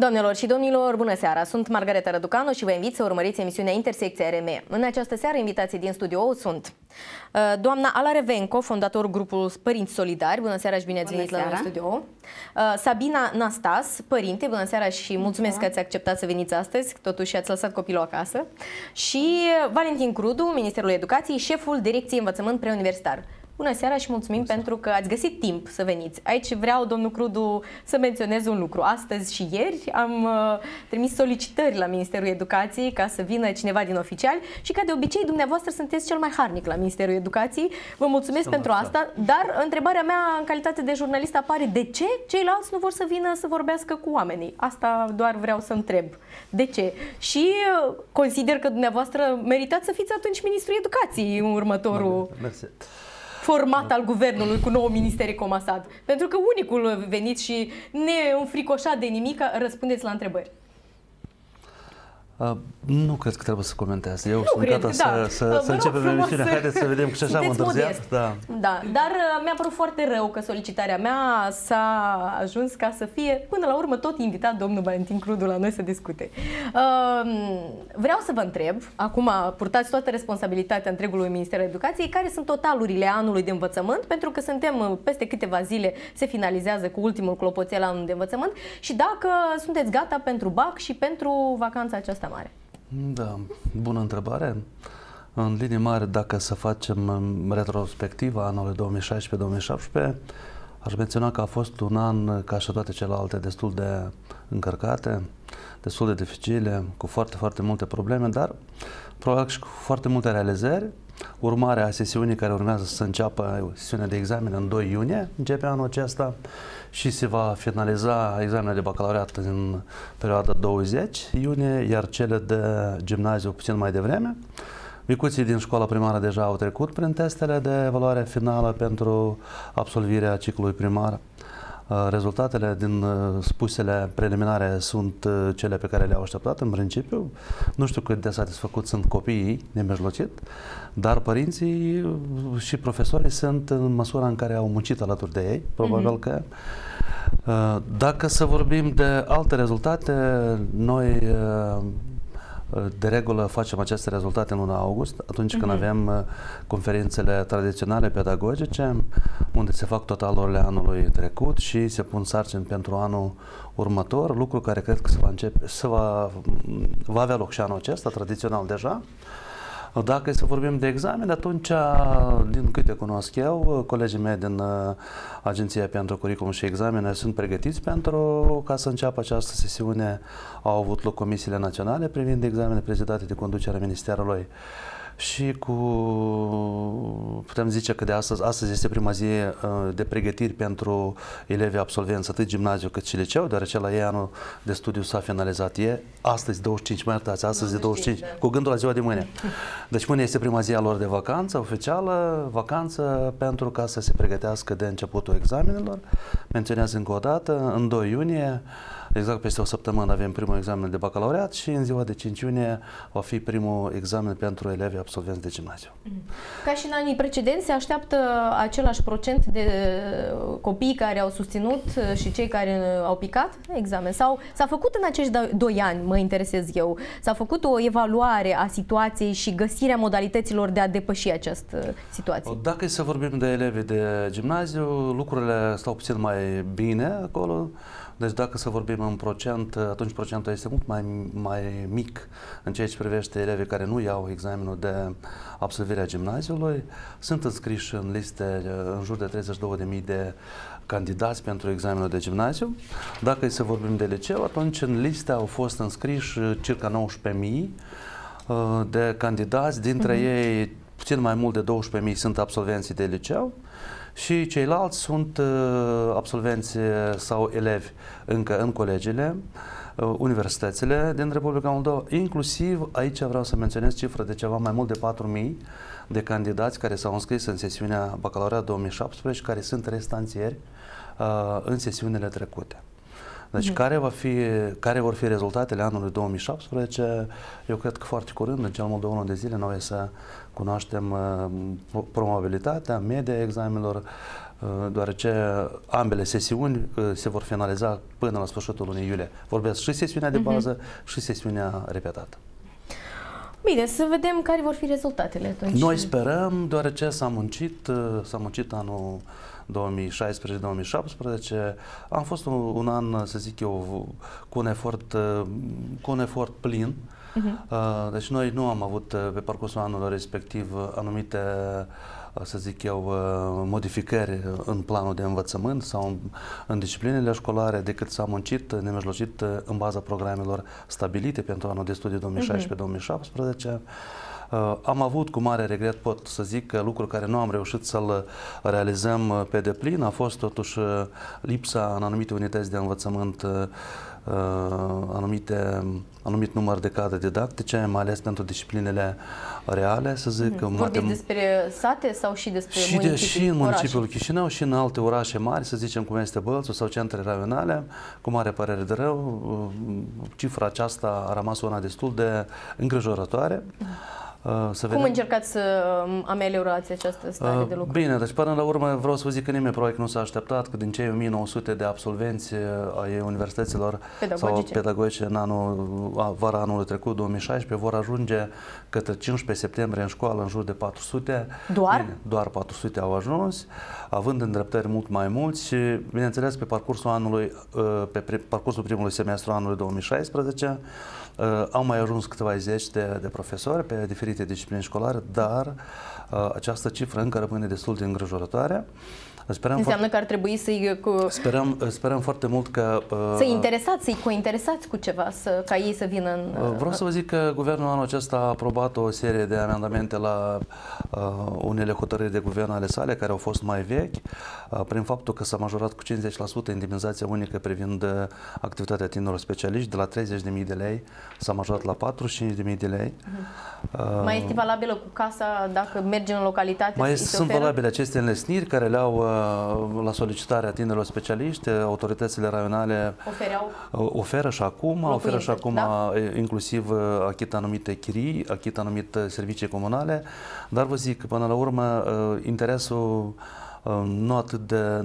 Doamnelor și domnilor, bună seara! Sunt Margareta Răducanu și vă invit să urmăriți emisiunea Intersecția RME. În această seară, invitații din studio sunt doamna Ala Revenco, fondatorul grupului Părinți Solidari. Bună seara și bine ați venit la noi în studio. Sabina Nastas, părinte. Bună seara și mulțumesc că ați acceptat să veniți astăzi, totuși ați lăsat copilul acasă. Și Valentin Crudu, Ministerul Educației, șeful Direcției Învățământ Preuniversitar. Bună seara și mulțumim pentru că ați găsit timp să veniți. Aici vreau, domnul Crudu, să menționez un lucru. Astăzi și ieri am trimis solicitări la Ministerul Educației ca să vină cineva din oficiali și, ca de obicei, dumneavoastră sunteți cel mai harnic la Ministerul Educației. Vă mulțumesc pentru asta, dar întrebarea mea, în calitate de jurnalist, apare: de ce ceilalți nu vor să vină să vorbească cu oamenii? Asta doar vreau să întreb. De ce? Și consider că dumneavoastră meritați să fiți atunci Ministrul Educației în următorul format al guvernului cu nou ministeri comasat. Pentru că unicul venit și neînfricoșat de nimic răspundeți la întrebări. Nu cred că trebuie să comentez. Eu sunt gata să începem emisiunea. Haideți să vedem că și așa am întârziat. Da, dar mi-a părut foarte rău că solicitarea mea s-a ajuns ca să fie, până la urmă, tot invitat domnul Valentin Crudu la noi să discute. Vreau să vă întreb, acum purtați toată responsabilitatea întregului Ministerul Educației, care sunt totalurile anului de învățământ, pentru că suntem peste câteva zile, se finalizează cu ultimul clopoțel anul de învățământ, și dacă sunteți gata pentru BAC și pentru vacanța aceasta mare. Da, bună întrebare. În linii mari, dacă să facem retrospectiva anului 2016-2017, aș menționa că a fost un an, ca și toate celelalte, destul de încărcate, destul de dificile, cu foarte multe probleme, dar probabil și cu foarte multe realizări. Urmarea sesiunii care urmează să înceapă, sesiunea de examene în 2 iunie, începe anul acesta și se va finaliza examenele de bacalaureat în perioada 20 iunie, iar cele de gimnaziu puțin mai devreme. Micuții din școala primară deja au trecut prin testele de evaluare finală pentru absolvirea ciclului primar. Rezultatele din spusele preliminare sunt cele pe care le-au așteptat în principiu. Nu știu cât de satisfăcut sunt copiii nemijlocit, dar părinții și profesorii sunt în măsura în care au muncit alături de ei. Probabil că dacă să vorbim de alte rezultate, noi de regulă facem aceste rezultate în luna august, atunci când avem conferințele tradiționale pedagogice, unde se fac totalurile anului trecut și se pun sarcini pentru anul următor, lucru care cred că va avea loc și anul acesta, tradițional deja. Dacă să vorbim de examene, atunci, din câte cunosc eu, colegii mei din Agenția pentru Curriculum și Examene sunt pregătiți pentru ca să înceapă această sesiune. Au avut loc comisiile naționale privind examene prezidate de conducerea Ministerului și putem zice că de astăzi este prima zi de pregătiri pentru elevii absolvenți atât gimnaziu cât și liceu, deoarece la ei anul de studiu s-a finalizat astăzi 25, mă iertați, astăzi de 25, cu gândul la ziua de mâine. Deci mâine este prima zi a lor de vacanță, oficială, vacanță pentru ca să se pregătească de începutul examenelor. Menționează încă o dată, în 2 iunie, exact peste o săptămână, avem primul examen de bacalaureat și în ziua de 5 iunie va fi primul examen pentru elevii absolvenți de gimnaziu. Ca și în anii precedenți, se așteaptă același procent de copii care au susținut și cei care au picat examen? Sau s-a făcut în acești 2 ani, mă interesez eu, s-a făcut o evaluare a situației și găsirea modalităților de a depăși această situație? Dacă să vorbim de elevii de gimnaziu, lucrurile stau puțin mai bine acolo. Deci dacă să vorbim în procent, atunci procentul este mult mai mic în ceea ce privește elevii care nu iau examenul de absolvire a gimnaziului. Sunt înscriși în liste în jur de 32.000 de candidați pentru examenul de gimnaziu. Dacă să vorbim de liceu, atunci în liste au fost înscriși circa 19.000 de candidați, dintre ei puțin mai mult de 12.000 sunt absolvenții de liceu și ceilalți sunt absolvenți sau elevi încă în colegiile, universitățile din Republica Moldova. Inclusiv aici vreau să menționez cifra de ceva mai mult de 4.000 de candidați care s-au înscris în sesiunea bacalaureat 2017 și care sunt restanțieri în sesiunile trecute. Deci care vor fi rezultatele anului 2017? Eu cred că foarte curând, în cel mult de 1 de zile, noi să cunoaștem probabilitatea, media examenelor, deoarece ambele sesiuni se vor finaliza până la sfârșitul lunii iulie. Vorbesc și sesiunea de bază și sesiunea repetată. Bine, să vedem care vor fi rezultatele atunci. Noi sperăm, deoarece s-a muncit anul 2016-2017. Am fost un an, să zic eu, cu un efort plin. Deci noi nu am avut pe parcursul anului respectiv anumite, să zic eu, modificări în planul de învățământ sau în disciplinele școlare, decât s-a muncit nemijlocit în baza programelor stabilite pentru anul de studiu 2016-2017. Am avut cu mare regret, pot să zic, că lucruri care nu am reușit să-l realizăm pe deplin a fost totuși lipsa în anumite unități de învățământ, anumit număr de cadre didactice, mai ales pentru disciplinele reale, să zic. Vorbiți despre sate sau și despre și în municipiul Chișinău și în alte orașe mari, să zicem cum este Bălțul sau centre raionale, cu mare părere de rău, cifra aceasta a rămas una destul de îngrijorătoare. Cum încercați să ameliorați această stare de lucru? Bine, deci până la urmă vreau să vă zic că nimeni probabil nu s-a așteptat că din cei 1900 de absolvenți ai universităților pedagogice în vara anului trecut, 2016, vor ajunge către 15 septembrie în școală în jur de 400. Doar? Bine, doar 400 au ajuns, având îndreptări mult mai mulți și, bineînțeles, pe parcursul primului semestru anului 2016, au mai ajuns câteva zeci de profesori pe diferite discipline școlare, dar această cifră încă rămâne destul de îngrijorătoare. Înseamnă că ar trebui să-i... Sperăm foarte mult că... Să-i interesați, să-i cointeresați cu ceva, ca ei să vină în... Vreau să vă zic că guvernul anul acesta a aprobat o serie de amendamente la unele hotărâri de guvern ale sale, care au fost mai vechi, prin faptul că s-a majorat cu 50% indemnizația unică privind activitatea tinerilor specialiști, de la 30.000 de lei s-a majorat la 45.000 de lei. Mai este valabilă cu casa dacă mergem în localitate? Mai sunt valabile aceste înlesniri care le-au la solicitarea tinerilor specialiști, autoritățile raionale oferă și acum, da? Inclusiv achită anumite chirii, achită anumite servicii comunale, dar vă zic că până la urmă interesul nu atât de...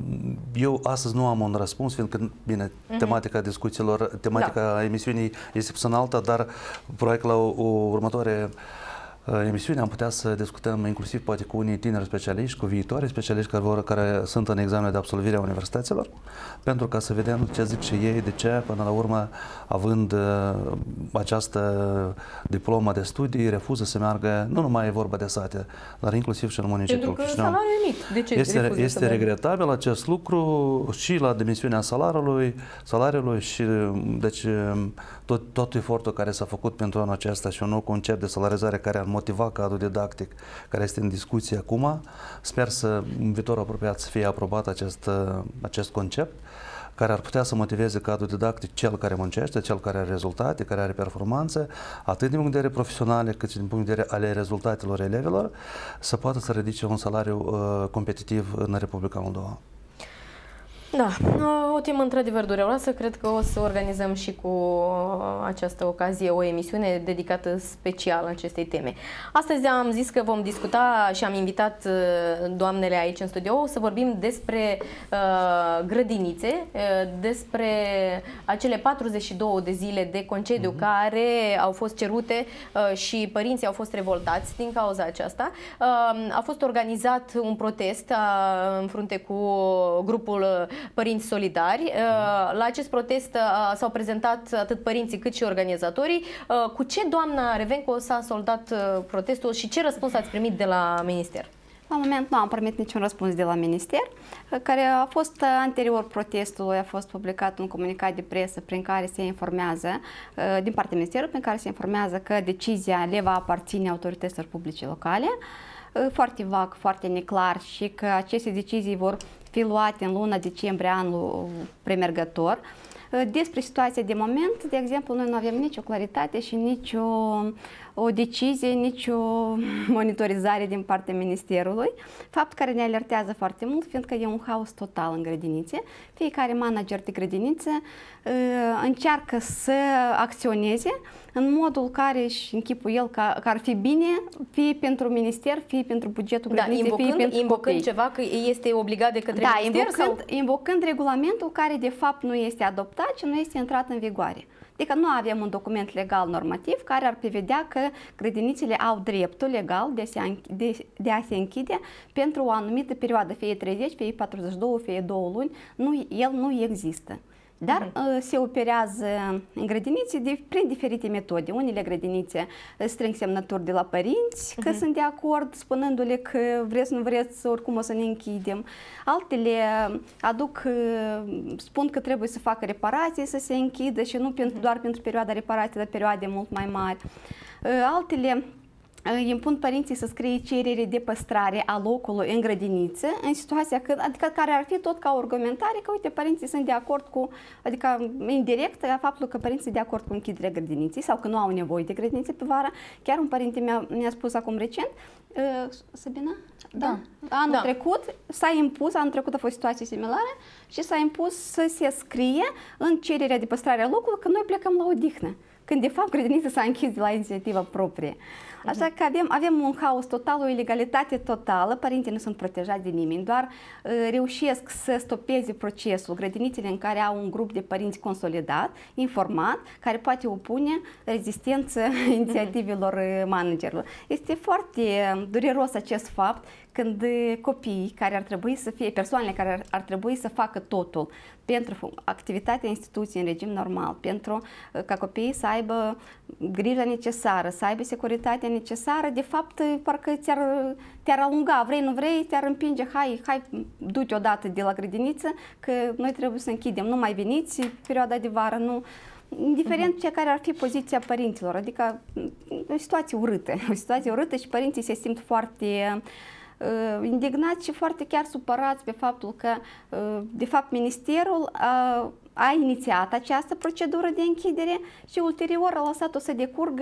Eu astăzi nu am un răspuns, fiindcă, bine, tematica discuțiilor, tematica emisiunii este puțin alta, dar probabil că la o următoare emisiune am putea să discutăm inclusiv poate cu unii tineri specialiști, cu viitorii specialiști care sunt în examene de absolvire a universităților, pentru ca să vedem ce zic și ei, de ce, până la urmă, având această diplomă de studii, refuză să meargă, nu numai e vorba de sate, dar inclusiv și în municipiul Chișinău. Pentru că salariul e mic. De ce este regretabil acest lucru și la dimensiunea salariului și, deci, tot efortul care s-a făcut pentru anul acesta și un nou concept de salarizare care ar motiva cadrul didactic care este în discuție acum. Sper să în viitor apropiat să fie aprobat acest concept care ar putea să motiveze cadrul didactic cel care muncește, cel care are rezultate, care are performanțe, atât din punct de vedere profesionale, cât și din punct de vedere ale rezultatelor elevilor, să poată să ridice un salariu competitiv în Republica Moldova. Da, o temă într-adevăr dureroasă. Cred că o să organizăm și cu această ocazie o emisiune dedicată special acestei teme. Astăzi am zis că vom discuta și am invitat doamnele aici în studio să vorbim despre grădinițe, despre acele 42 de zile de concediu care au fost cerute și părinții au fost revoltați din cauza aceasta. A fost organizat un protest în frunte cu grupul Părinți Solidari. La acest protest s-au prezentat atât părinții cât și organizatorii. Cu ce, doamna Revenco, s-a soldat protestul și ce răspuns ați primit de la minister? La moment nu am primit niciun răspuns de la minister, care a fost anterior protestului, a fost publicat un comunicat de presă prin care se informează, din partea ministerului, prin care se informează că decizia le va aparține autorităților publice locale, foarte vag, foarte neclar, și că aceste decizii vor fi luate în luna decembrie anul premergător. Despre situația de moment, de exemplu, noi nu avem nicio claritate și nicio o decizie, nici o monitorizare din partea Ministerului. Fapt care ne alertează foarte mult, fiindcă e un haos total în grădinițe. Fiecare manager de grădiniță încearcă să acționeze în modul care își închipă el că ar fi bine, fie pentru minister, fie pentru bugetul grădiniței, fie pentru invocând ceva că este obligat de către minister? Invocând regulamentul care de fapt nu este adoptat și nu este intrat în vigoare. Adică nu avem un document legal normativ care ar prevedea că grădinițele au dreptul legal de a se închide pentru o anumită perioadă, fie 30, fie 42, fie 2 luni, el nu există. Dar se operează în grădinițe prin diferite metode. Unele grădinițe strâng semnături de la părinți că sunt de acord, spunându-le că vreți, nu vreți, oricum o să ne închidem. Altele spun că trebuie să facă reparații, să se închidă și nu doar pentru perioada reparației, dar perioade mult mai mari. Altele impun părinții să scrie cerere de păstrare a locului în grădiniță, în situația adică care ar fi tot ca o argumentare că, uite, părinții sunt de acord cu, adică indirect, faptul că părinții sunt de acord cu închiderea grădiniței sau că nu au nevoie de grădinițe pe vară. Chiar un părinte mi-a spus acum recent, Sabina? Da. Anul trecut s-a impus, anul trecut a fost situație similară și s-a impus să se scrie în cererea de păstrare a locului că noi plecăm la odihnă, când de fapt grădinița s-a închis de la inițiativă proprie. Așa că avem un haos total, o ilegalitate totală, părinții nu sunt protejați de nimeni, doar reușesc să stopeze procesul grădinițele în care au un grup de părinți consolidat, informat, care poate opune rezistență inițiativelor managerilor. Este foarte dureros acest fapt când copiii care ar trebui să fie, persoanele care ar trebui să facă totul pentru activitatea instituției în regim normal, pentru ca copiii să aibă grija necesară, să aibă securitatea necesară, de fapt, parcă te-ar alunga, vrei, nu vrei, te-ar împinge, hai, du-te odată de la grădiniță, că noi trebuie să închidem, nu mai veniți perioada de vară, nu... Indiferent ce care ar fi poziția părinților, adică o situație urâtă și părinții se simt foarte indignați și foarte chiar supărați pe faptul că, de fapt, ministerul a inițiat această procedură de închidere și ulterior a lăsat-o să decurgă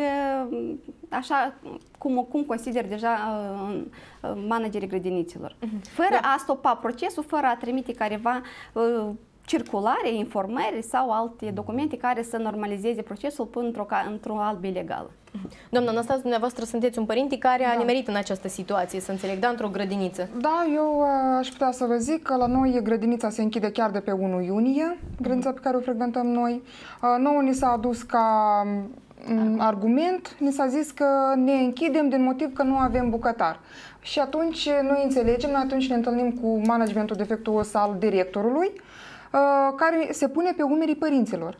așa cum consider deja managerii grădiniților. Fără a stopa procesul, fără a trimite careva circulare, informări sau alte documente care să normalizeze procesul până într-o albă ilegală. Doamna Anastasia, dumneavoastră sunteți un părinte care a nimerit în această situație, să înțeleg, într-o grădiniță. Da, eu aș putea să vă zic că la noi grădinița se închide chiar de pe 1 iunie, grădinița pe care o frecventăm noi. Nouă ni s-a adus ca argument, ni s-a zis că ne închidem din motiv că nu avem bucătar. Și atunci noi înțelegem, noi atunci ne întâlnim cu managementul defectuos al directorului, care se pune pe umerii părinților.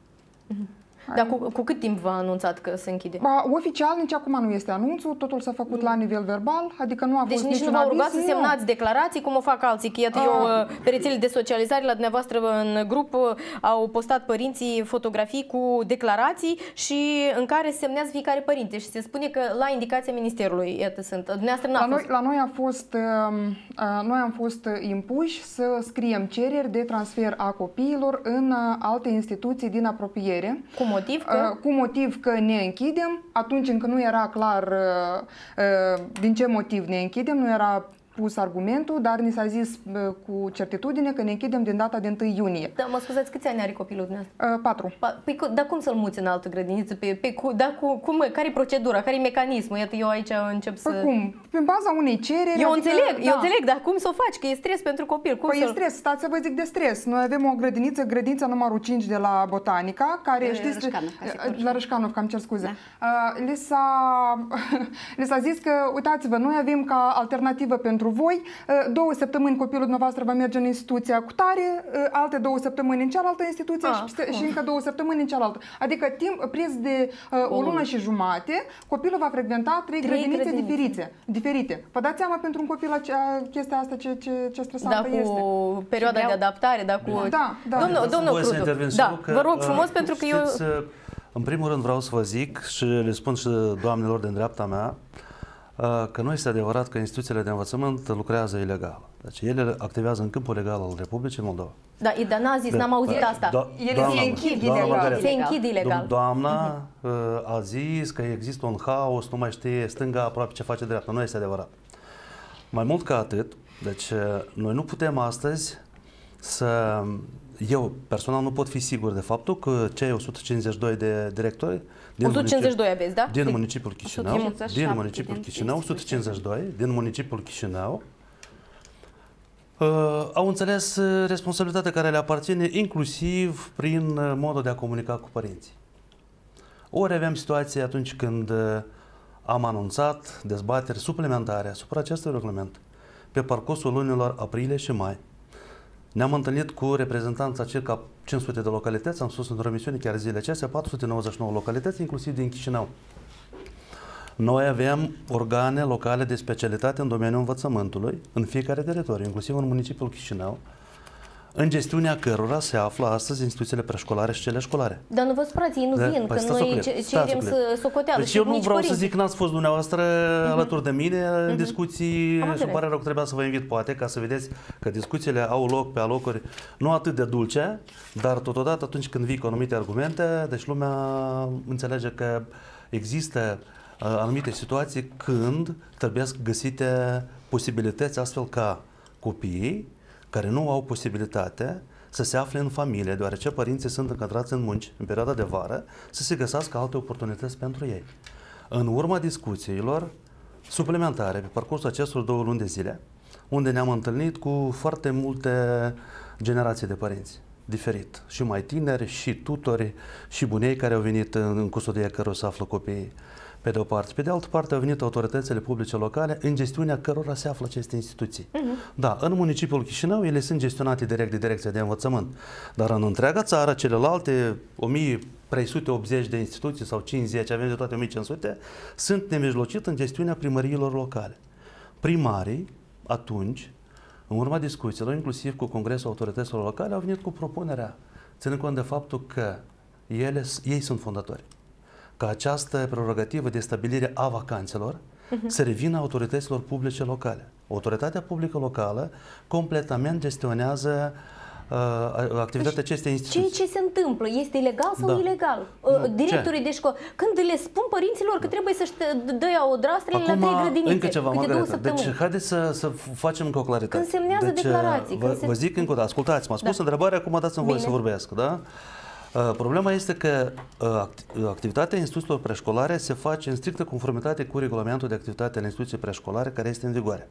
Dar cu cât timp v-a anunțat că se închide? Oficial, nici acum nu este anunțul, totul s-a făcut la nivel verbal, adică nu a fost nici nu v-au rugat să semnați declarații, cum o fac alții, că iată pe rețelele de socializare la dumneavoastră în grup au postat părinții fotografii cu declarații și în care semnează fiecare părinte și se spune că la indicația ministerului, iată sunt. La noi am fost impuși să scriem cereri de transfer a copiilor în alte instituții din apropiere. Cu motiv că ne închidem, atunci încă nu era clar din ce motiv ne închidem, nu era pus argumentul, dar ni s-a zis cu certitudine că ne închidem din data de 1 iunie. Da, mă scuzați, câți ani are copilul dumneavoastră? 4. Păi, dar cum să-l muți în altă grădiniță? Care-i procedura? Care-i mecanismul? Iată, eu aici încep să... Cum? Pe baza unei cereri... Eu înțeleg, dar cum să o faci? Că e stres pentru copil. Păi e stres, stați să vă zic de stres. Noi avem o grădinița numărul 5 de la Botanica, care știți... La Rășcanovca, îmi cer scuze. Da. Li s-a zis că, uitați-vă, noi avem ca alternativă pentru voi, 2 săptămâni copilul dumneavoastră va merge în instituția cu tare, alte 2 săptămâni în cealaltă instituție și încă 2 săptămâni în cealaltă. Adică preț de o lună și jumate, copilul va frecventa 3 grădinițe diferite. Vă dați seama pentru un copil chestia asta ce stresantă este? Da, cu perioada de adaptare, da, cu... Domnul Crudu, vă rog frumos, pentru că eu... În primul rând vreau să vă zic și le spun și doamnelor din dreapta mea, că nu este adevărat că instituțiile de învățământ lucrează ilegal. Deci ele activează în câmpul legal al Republicii Moldova. Da, dar n-a zis, n-am auzit asta. Ele se închid ilegal. Se închid ilegal. Doamna a zis că există un haos, nu mai știe stânga aproape ce face dreapta. Nu este adevărat. Mai mult ca atât, deci noi nu putem astăzi să... Eu personal nu pot fi sigur de faptul că cei 152 de directori 152 aveți, da? Din municipiul Chișinău, din municipiul Chișinău, 152 din municipiul Chișinău, au înțeles responsabilitatea care le aparține, inclusiv prin modul de a comunica cu părinții. Ori aveam situații atunci când am anunțat dezbateri suplimentare asupra acestui regulament pe parcursul lunilor aprilie și mai. Ne-am întâlnit cu reprezentanța circa 500 de localități, am spus într-o emisiune chiar zilele acestea, 499 localități, inclusiv din Chișinău. Noi avem organe locale de specialitate în domeniul învățământului, în fiecare teritoriu, inclusiv în municipiul Chișinău, în gestiunea cărora se află astăzi instituțiile preșcolare și cele școlare. Dar nu vă supărați, ei nu vin, că noi cerem să socoteală. Deci eu nu vreau să zic că n-ați fost dumneavoastră alături de mine în discuții, și îmi pare rău că trebuia să vă invit poate, ca să vedeți că discuțiile au loc pe alocuri nu atât de dulce, dar totodată atunci când vii cu anumite argumente, deci lumea înțelege că există anumite situații când trebuie găsite posibilități astfel ca copiii care nu au posibilitate să se afle în familie, deoarece părinții sunt încadrați în munci în perioada de vară, să se găsească alte oportunități pentru ei. În urma discuțiilor suplimentare pe parcursul acestor 2 luni de zile, unde ne-am întâlnit cu foarte multe generații de părinți diferit, și mai tineri, și tutori, și bunei care au venit în custodia cărora se află copiii, pe de o parte. Pe de altă parte au venit autoritățile publice locale în gestiunea cărora se află aceste instituții. Da, în municipiul Chișinău ele sunt gestionate direct de Direcția de Învățământ, dar în întreaga țară, celelalte 1380 de instituții sau 50, avem de toate 1500, sunt nemijlocit în gestiunea primăriilor locale. Primarii, atunci, în urma discuțiilor, inclusiv cu Congresul Autorităților Locale, au venit cu propunerea, ținând cont de faptul că ei sunt fondatori, ca această prerogativă de stabilire a vacanțelor să revină autorităților publice locale. Autoritatea publică locală completament gestionează activitatea acestei instituții. Ce se întâmplă? Este ilegal sau ilegal? Directorii de școală, când le spun părinților că trebuie să-și dea odrastrele la 3 grădinițe. Încă ceva, Margareta. Deci, haideți să facem încă o claritate. Când semnează declarații. Vă zic încă o dată, ascultați, m-a spus întrebarea, acum dați-mi voie să vorbesc, da? Problema este că activitatea instituțiilor preșcolare se face în strictă conformitate cu regulamentul de activitate al instituției preșcolare care este în vigoare.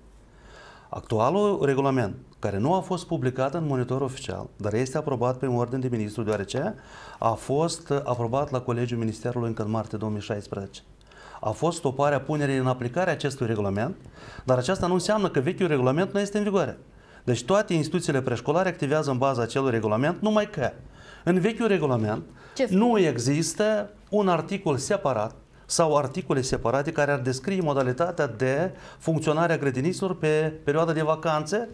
Actualul regulament, care nu a fost publicat în monitor oficial, dar este aprobat pe ordine de ministru, deoarece a fost aprobat la Colegiul Ministerului încă în martie 2016. A fost stoparea punerii în aplicare a acestui regulament, dar aceasta nu înseamnă că vechiul regulament nu este în vigoare. Deci toate instituțiile preșcolare activează în baza acelui regulament, numai că în vechiul regulament nu există un articol separat sau articole separate care ar descrie modalitatea de funcționare a grădiniților pe perioada de vacanțe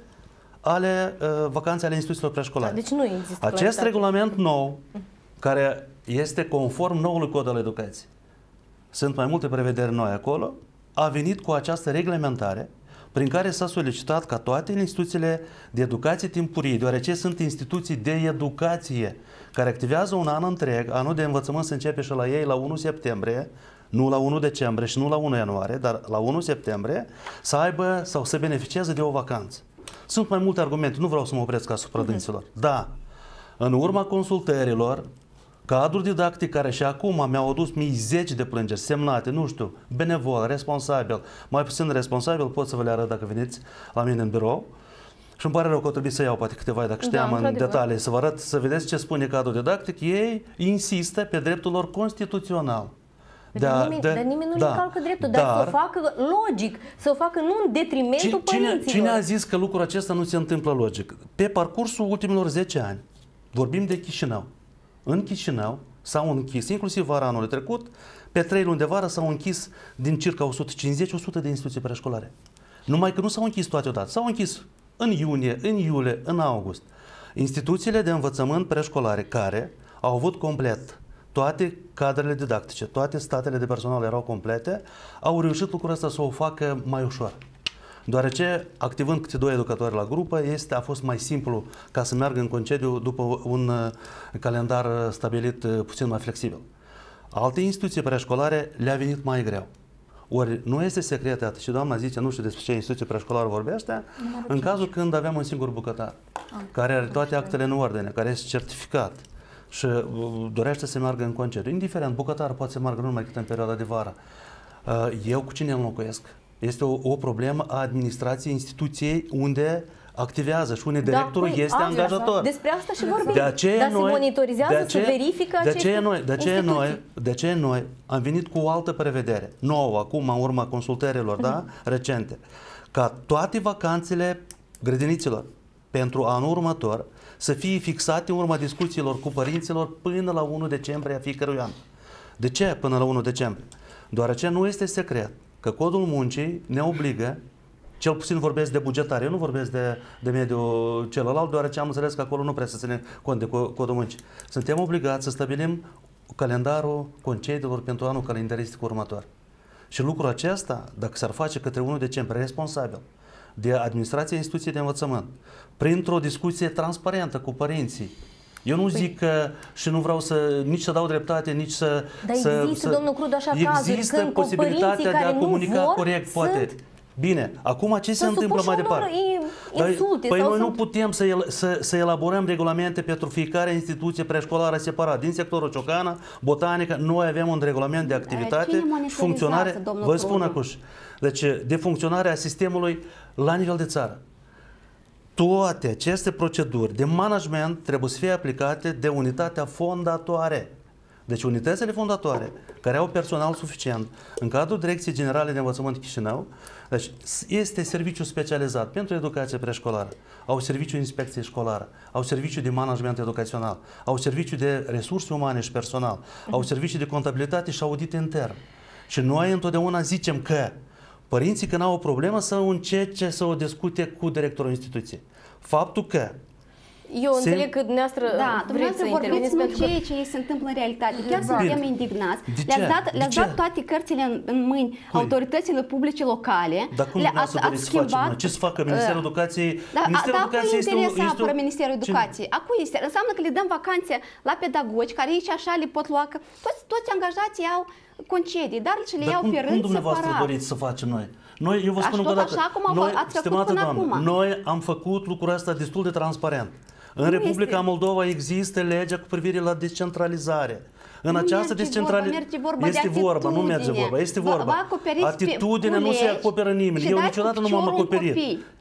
ale instituțiilor preșcolare. Deci nu există acest regulament nou, care este conform noului cod al educației, sunt mai multe prevederi noi acolo, a venit cu această reglementare prin care s-a solicitat ca toate instituțiile de educație timpurie, deoarece sunt instituții de educație care activează un an întreg, anul de învățământ se începe și la ei la 1 septembrie, nu la 1 decembrie și nu la 1 ianuarie, dar la 1 septembrie, să aibă sau să beneficieze de o vacanță. Sunt mai multe argumente, nu vreau să mă opresc asupra dânților. Da, în urma consultărilor, cadrul didactic care și acum mi-au adus mii zeci de plângeri semnate, nu știu, benevol, responsabil, mai puțin responsabil, pot să vă le arăt dacă veniți la mine în birou. Și îmi pare rău că o trebuie să iau poate câteva, dacă știam în detalii, să vă arăt, să vedeți ce spune cadrul didactic. Ei insistă pe dreptul lor constituțional. Dar nimeni nu le încalcă dreptul, dar să o facă logic, să o facă nu în detrimentul părinților. Cine a zis că lucrul acesta nu se întâmplă logic? Pe parcursul ultimilor 10 ani, vorbim de Chișinău. În Chișinău s-au închis, inclusiv vara anului trecut, pe 3 luni de vară s-au închis din circa 150-100 de instituții preșcolare. Numai că nu s-au închis toate odată, s-au închis în iunie, în iulie, în august. Instituțiile de învățământ preșcolare care au avut complet toate cadrele didactice, toate statele de personal erau complete, au reușit lucrul ăsta să o facă mai ușor. Deoarece, activând câte 2 educatori la grupă, a fost mai simplu ca să meargă în concediu după un calendar stabilit puțin mai flexibil. Alte instituții preșcolare le-a venit mai greu. Ori nu este secret, atât și doamna zice, nu știu despre ce instituție preșcolară vorbește, în cazul când aveam un singur bucătar, care are toate actele în ordine, care este certificat și dorește să meargă în concediu. Indiferent, bucătar poate să meargă nu numai cât în perioada de vară. Eu cu cine înlocuiesc? Este o problemă a administrației instituției unde activează și unde directorul este angajator. Despre asta și vorbim. De aceea dar se monitorizează, se verifică de aceea noi am venit cu o altă prevedere, nouă, acum, în urma consultărilor, da, recente, ca toate vacanțele grădiniților pentru anul următor să fie fixate în urma discuțiilor cu părinților până la 1 decembrie a fiecărui an. De ce până la 1 decembrie? Deoarece nu este secret că codul muncii ne obligă, cel puțin vorbesc de bugetare, eu nu vorbesc de mediul celălalt, deoarece am înțeles că acolo nu prea să ține cont de codul muncii. Suntem obligați să stabilim calendarul concediilor pentru anul calendaristic următor. Și lucrul acesta, dacă s-ar face către 1 decembrie, responsabil de administrația instituției de învățământ, printr-o discuție transparentă cu părinții. Eu nu zic că și nu vreau nici să dau dreptate, nici să... Dar există, domnul Crudu, așa cazuri există când posibilitatea de a comunica corect, poate. Bine, acum ce se întâmplă mai departe? Păi noi nu putem să elaborăm regulamente pentru fiecare instituție preșcolară separat. Din sectorul ciocană, botanică, noi avem un regulament de activitate și funcționare, vă spun acum, deci de funcționarea sistemului la nivel de țară. Toate aceste proceduri de management trebuie să fie aplicate de unitatea fondatoare. Deci unitățile fondatoare care au personal suficient în cadrul Direcției Generale de Învățământ Chișinău, deci este serviciu specializat pentru educație preșcolară, au serviciu de inspecție școlară, au serviciu de management educațional, au serviciu de resurse umane și personal, au serviciu de contabilitate și audit intern. Și noi întotdeauna zicem că părinții când au o problemă să încerce să o discute cu directorul instituției. Faptul că eu înțeleg că dumneavoastră vreți să interveniți pentru ceea ce se întâmplă în realitate. Chiar suntem indignați. Le-ați dat toate cărțile în mâini autorităților publice locale. Dar cum ați schimbat? Ce să facă Ministerul Educației? Ministerul Educației este Ministerul Educației. Acum este. Înseamnă că le dăm vacanțe la pedagogi, care aici așa le pot lua, că toți angajații au concedii, dar și le iau pe rând cum dumneavoastră separat. doriți să facem noi? Eu vă spun încă o dată, noi am făcut lucrul ăsta destul de transparent. În Republica Moldova există legea cu privire la descentralizare. În această descentralizare este vorba, nu merge vorba, este vorba. Atitudinea nu se acoperă nimeni. Eu niciodată nu m-am acoperit.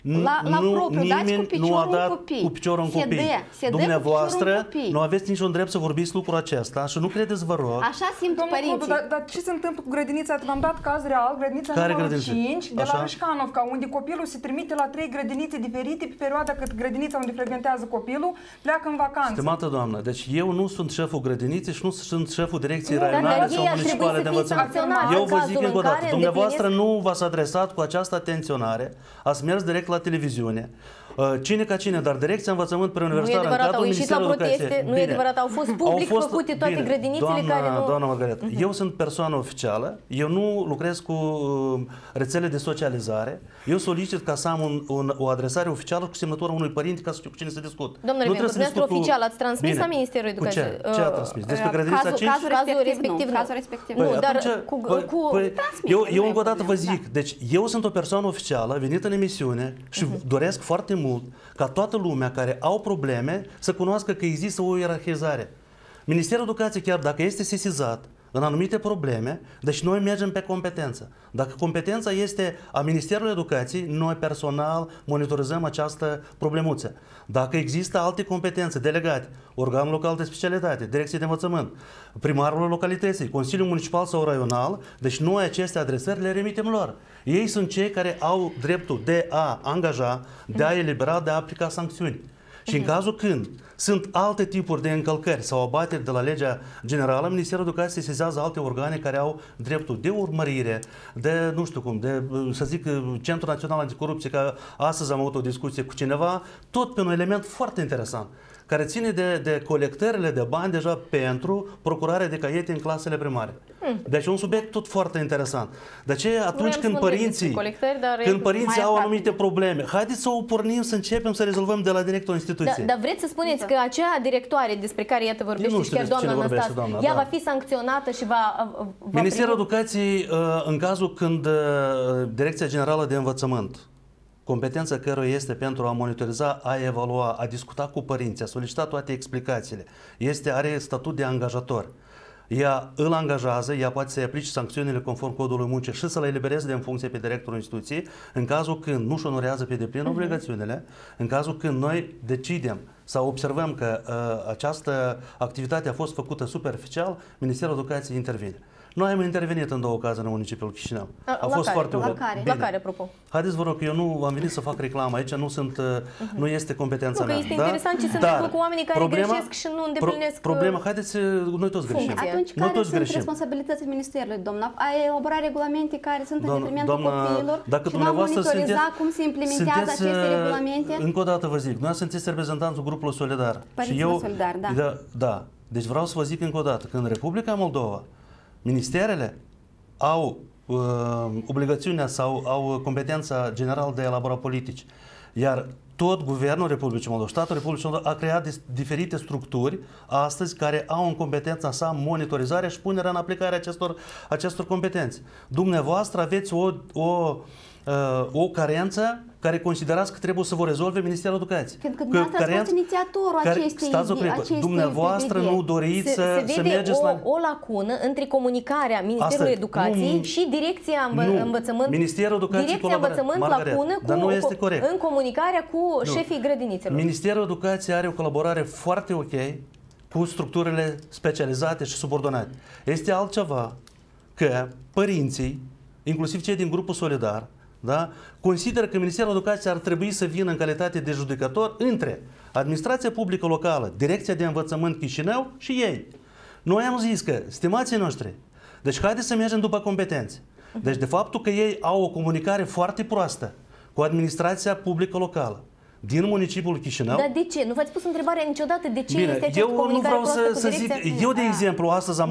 Nimeni nu a dat cu piciorul în copii. Dumneavoastră nu aveți niciun drept să vorbiți lucrul acesta și nu credeți, vă rog. Așa simt părinții. Dar ce se întâmplă cu grădinița? V-am dat caz real, grădinița numărul 5 de la Râșcanovca, unde copilul se trimite la 3 grădinițe diferite pe perioada cât grădinița unde frecventează copilul pleacă în vacanță. Stimată doamnă, deci eu nu sunt șeful grădiniței și nu sunt șeful direcției raionale sau municipale de învățământ. Eu vă zic încă o dată, dumneavoastră nu v-ați adresat cu această atenționare, ați mers direct la televiziune. Cine ca cine, dar Direcția Învățământ Preuniversitar în cadrul Ministerului Educației. Nu e adevărat, au fost public făcute toate grădinițele care nu... Doamna Margareta, eu sunt persoană oficială, eu nu lucrez cu rețele de socializare, eu solicit ca să am o adresare oficială cu semnătura unui părinte ca să știu cu cine să discut. Domnule Vencu, dumneavoastră oficial ați transmis la Ministerul Educației. Ce a transmis? Despre grădinița 5? Cazul respectiv nu, dar eu încă o dată vă zic, deci eu sunt o persoană oficială venită în emisiune și doresc foarte mult ca toată lumea care au probleme să cunoască că există o ierarhizare. Ministerul Educației, chiar dacă este sesizat în anumite probleme, deci noi mergem pe competență. Dacă competența este a Ministerului Educației, noi personal monitorizăm această problemuță. Dacă există alte competențe delegate, organul local de specialitate, direcție de învățământ, primarul localității, Consiliul Municipal sau Raional, deci noi aceste adresări le remitem lor. Ei sunt cei care au dreptul de a angaja, de a elibera, de a aplica sancțiuni. Și în cazul când sunt alte tipuri de încălcări sau abateri de la legea generală, Ministerul Educației sezează alte organe care au dreptul de urmărire, de, nu știu cum, de, să zic, Centrul Național Anticorupție, că astăzi am avut o discuție cu cineva, tot pe un element foarte interesant. care ține de colectările de bani deja pentru procurarea de caiete în clasele primare. Deci un subiect tot foarte interesant. De aceea atunci când părinții au anumite probleme, haideți să o pornim, să începem să rezolvăm de la directorul instituției. Dar vreți să spuneți că acea directoare despre care iată vorbește și chiar doamna Anastasie, ea va fi sancționată și va Ministerul Educației, în cazul când Direcția Generală de Învățământ, competența căruia este pentru a monitoriza, a evalua, a discuta cu părinții, a solicita toate explicațiile, are statut de angajator. Ea îl angajează, ea poate să-i aplice sancțiunile conform codului muncii și să le elibereze de în funcție pe directorul instituției, în cazul când nu-și onorează pe deplin obligațiunile, în cazul când noi decidem sau observăm că această activitate a fost făcută superficial, Ministerul Educației intervine. Noi am intervenit în 2 cazuri în municipiul Chișinău. A fost foarte bine. La care, apropo? Haideți, vă rog, că eu nu am venit să fac reclamă aici, nu este competența mea. Este interesant ce se întâmplă cu oamenii care greșesc și nu îndeplinesc problema, haideți, noi toți greșim. Atunci, care sunt responsabilitățile Ministerului, domnule? A elabora regulamente care sunt în detrimentul copiilor și nu a monitoriza cum se implementează aceste regulamente? Încă o dată vă zic, noi sunteți reprezentantul grupului Solidar. Părinții Solidar, da. Da. Deci vreau să vă zic încă o dată, că în Republica Moldova, ministerele au obligațiunea sau au competența generală de a elabora politici. Iar tot Guvernul Republicii Moldova, Statul Republicii Moldova a creat diferite structuri astăzi care au în competența sa monitorizarea și punerea în aplicare acestor competențe. Dumneavoastră aveți o carență care considerați că trebuie să vă rezolve Ministerul Educației. Pentru că dumneavoastră ați fost inițiatorul acestei dumneavoastră nu doriți să mergeți la... o lacună între comunicarea Ministerului Educației și Direcția Învățământ. Ministerul Educației Direcția Învățământ lacună în comunicarea cu șefii grădinițelor. Ministerul Educației are o colaborare foarte ok cu structurile specializate și subordonate. Este altceva că părinții, inclusiv cei din grupul Solidar, da, consideră că Ministerul Educației ar trebui să vină în calitate de judecător între administrația publică locală, Direcția de Învățământ Chișinău și ei. Noi am zis că, stimații noștri, deci haideți să mergem după competențe. Deci de faptul că ei au o comunicare foarte proastă cu administrația publică locală din municipiul Chișinău. Dar de ce? Nu v-ați pus întrebarea niciodată de ce este această comunicare proastă cu direcția? Zic, eu de exemplu, astăzi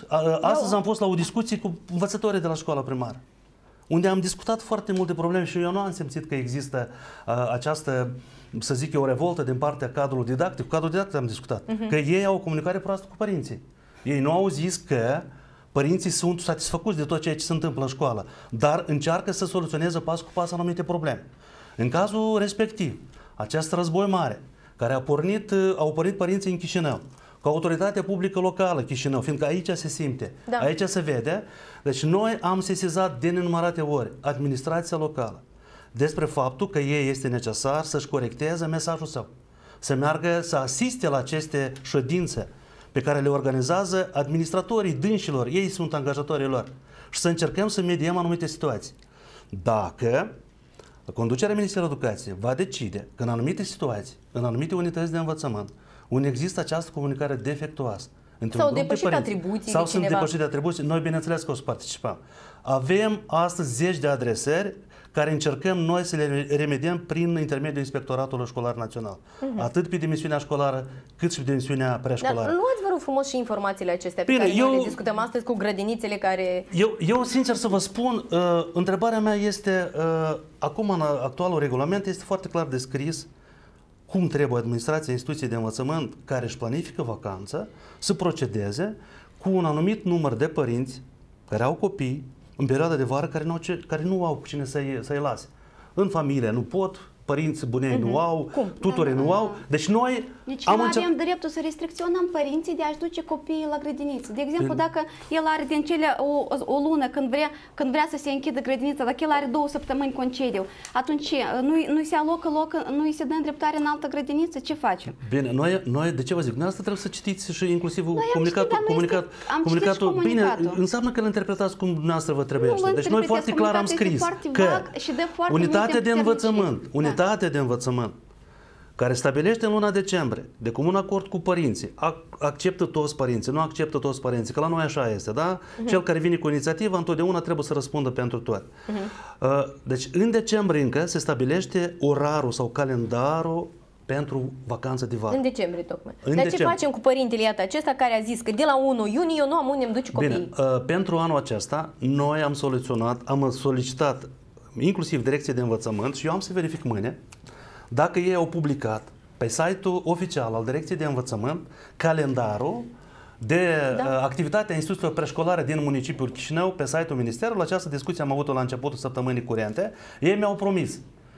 am fost la o discuție cu învățătorii de la școala primară, unde am discutat foarte multe probleme și eu nu am simțit că există această, să zic eu, o revoltă din partea cadrului didactic. Cu cadrul didactic am discutat. Că ei au o comunicare proastă cu părinții. Ei nu au zis că părinții sunt satisfăcuți de tot ceea ce se întâmplă în școală, dar încearcă să soluționeze pas cu pas anumite probleme. În cazul respectiv, acest război mare, care au pornit părinții în Chișinău, cu autoritatea publică locală Chișinău, fiindcă aici se simte, aici se vede. Deci noi am sesizat de nenumărate ori administrația locală despre faptul că ei este necesar să-și corecteze mesajul său, să meargă să asiste la aceste ședințe pe care le organizează administratorii dânșilor, ei sunt angajatorii lor, și să încercăm să mediem anumite situații. Dacă conducerea Ministerului Educației va decide că în anumite situații, în anumite unități de învățământ, unde există această comunicare defectuoasă sau depășit atribuții sau sunt depășite atribuții, noi bineînțeles că o să participăm. Avem astăzi 10 de adresări care încercăm noi să le remediem prin intermediul Inspectoratului Școlar Național. Atât pe dimensiunea școlară, cât și pe dimensiunea preșcolară. Dar luați, vă rog frumos, și informațiile acestea pe care noi le discutăm astăzi cu grădinițele care... Eu sincer să vă spun, întrebarea mea este, acum în actualul regulament este foarte clar descris cum trebuie administrația instituției de învățământ care își planifică vacanța să procedeze cu un anumit număr de părinți care au copii în perioada de vară care nu au cu cine să-i lase. În familie nu pot, părinți bunei nu au, tutorii nu au. Deci noi nu avem dreptul să restricționăm părinții de a-și duce copiii la grădiniță. De exemplu, dacă el are din cele o lună când vrea să se închidă grădinița, dacă el are 2 săptămâni concediu, atunci nu-i se alocă loc, nu-i se dă îndreptare în altă grădiniță, ce facem? Bine, noi de ce vă zic? Noi asta trebuie să citiți și inclusiv comunicatul. Bine, înseamnă că îl interpretați cum dumneavoastră vă trebuie. Deci noi foarte clar am scris că unitatea de învățământ care stabilește în luna decembrie, de comun acord cu părinții, acceptă toți părinții, nu acceptă toți părinții, că la noi așa este, da? Cel care vine cu inițiativa întotdeauna trebuie să răspundă pentru toate. Deci în decembrie încă se stabilește orarul sau calendarul pentru vacanță de vară. În decembrie, tocmai. Dar ce facem cu părintele, iată, acesta care a zis că de la 1 iunie eu nu am unde îmi duce copiii? Bine, pentru anul acesta, noi am solicitat inclusiv Direcția de Învățământ și eu am să verific mâine dacă ei au publicat pe site-ul oficial al Direcției de Învățământ calendarul de activitatea instituțiilor preșcolare din municipiul Chișinău pe site-ul Ministerului. Această discuție am avut-o la începutul săptămânii curente. Ei mi-au promis,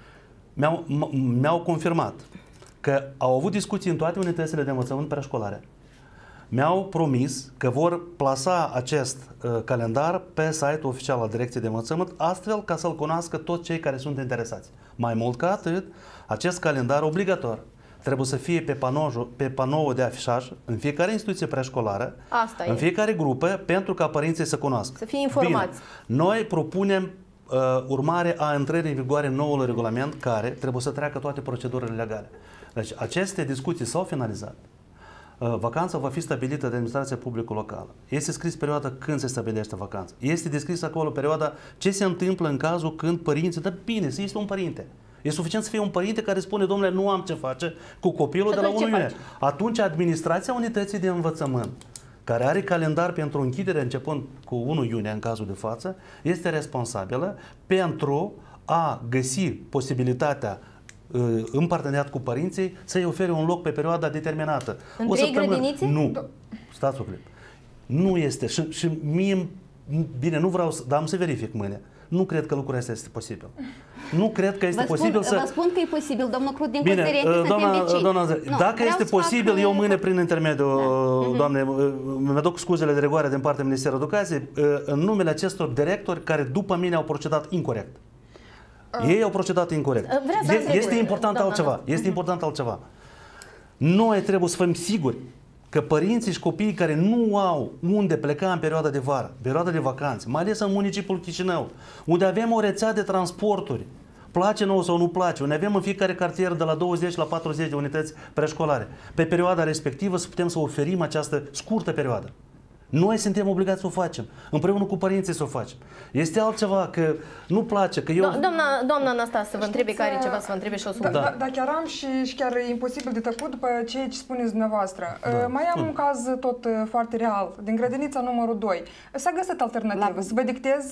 mi-au confirmat că au avut discuții în toate unitățile de învățământ preșcolare. Mi-au promis că vor plasa acest calendar pe site-ul oficial al Direcției de Învățământ, astfel ca să-l cunoască toți cei care sunt interesați. Mai mult ca atât, acest calendar obligator trebuie să fie pe panoul de afișaj în fiecare instituție preșcolară, în fiecare grupă, pentru ca părinții să cunoască. Să fie informați. Bine. Noi propunem urmare a intrării în vigoare noului regulament care trebuie să treacă toate procedurile legale. Deci aceste discuții s-au finalizat. Vacanța va fi stabilită de administrația publică locală. Este scris perioada când se stabilește vacanța. Este descris acolo perioada ce se întâmplă în cazul când părinții, dar bine, să este un părinte. E suficient să fie un părinte care spune, domnule, nu am ce face cu copilul de la 1 iunie. Atunci administrația unității de învățământ, care are calendar pentru închidere începând cu 1 iunie în cazul de față, este responsabilă pentru a găsi posibilitatea în parteneriat cu părinții să-i ofere un loc pe perioada determinată. În 3 grădinițe? Nu. Stați un clip. Nu este. Și mie, bine, nu vreau, dar am să verific mâine. Nu cred că lucrul ăsta este posibil. Nu cred că este posibil să... Vă spun că e posibil, domnul Crut, din considerente suntem vecini. Doamna, dacă este posibil, eu mâine, prin intermediul doamnei, mi-aduc scuzele de rigoare din partea Ministerului Educației, în numele acestor directori care după mine au procedat incorect. Ei au procedat incorect. Este important altceva. Este important altceva. Noi trebuie să fim siguri că părinții și copiii care nu au unde pleca în perioada de vară, perioada de vacanțe, mai ales în municipiul Chișinău, unde avem o rețea de transporturi, place nouă sau nu place, unde avem în fiecare cartier de la 20 la 40 de unități preșcolare, pe perioada respectivă să putem să oferim această scurtă perioadă. Noi suntem obligați să o facem, împreună cu părinții să o facem. Este altceva că nu place, că eu... Doamna Anastasie, să vă întrebe că are ceva să vă întrebe și o să... Dar chiar am și chiar e imposibil de tăcut după ceea ce spuneți dumneavoastră. Mai am un caz tot foarte real, din grădinița numărul 2. S-a găsit alternativă. Să vă dictez...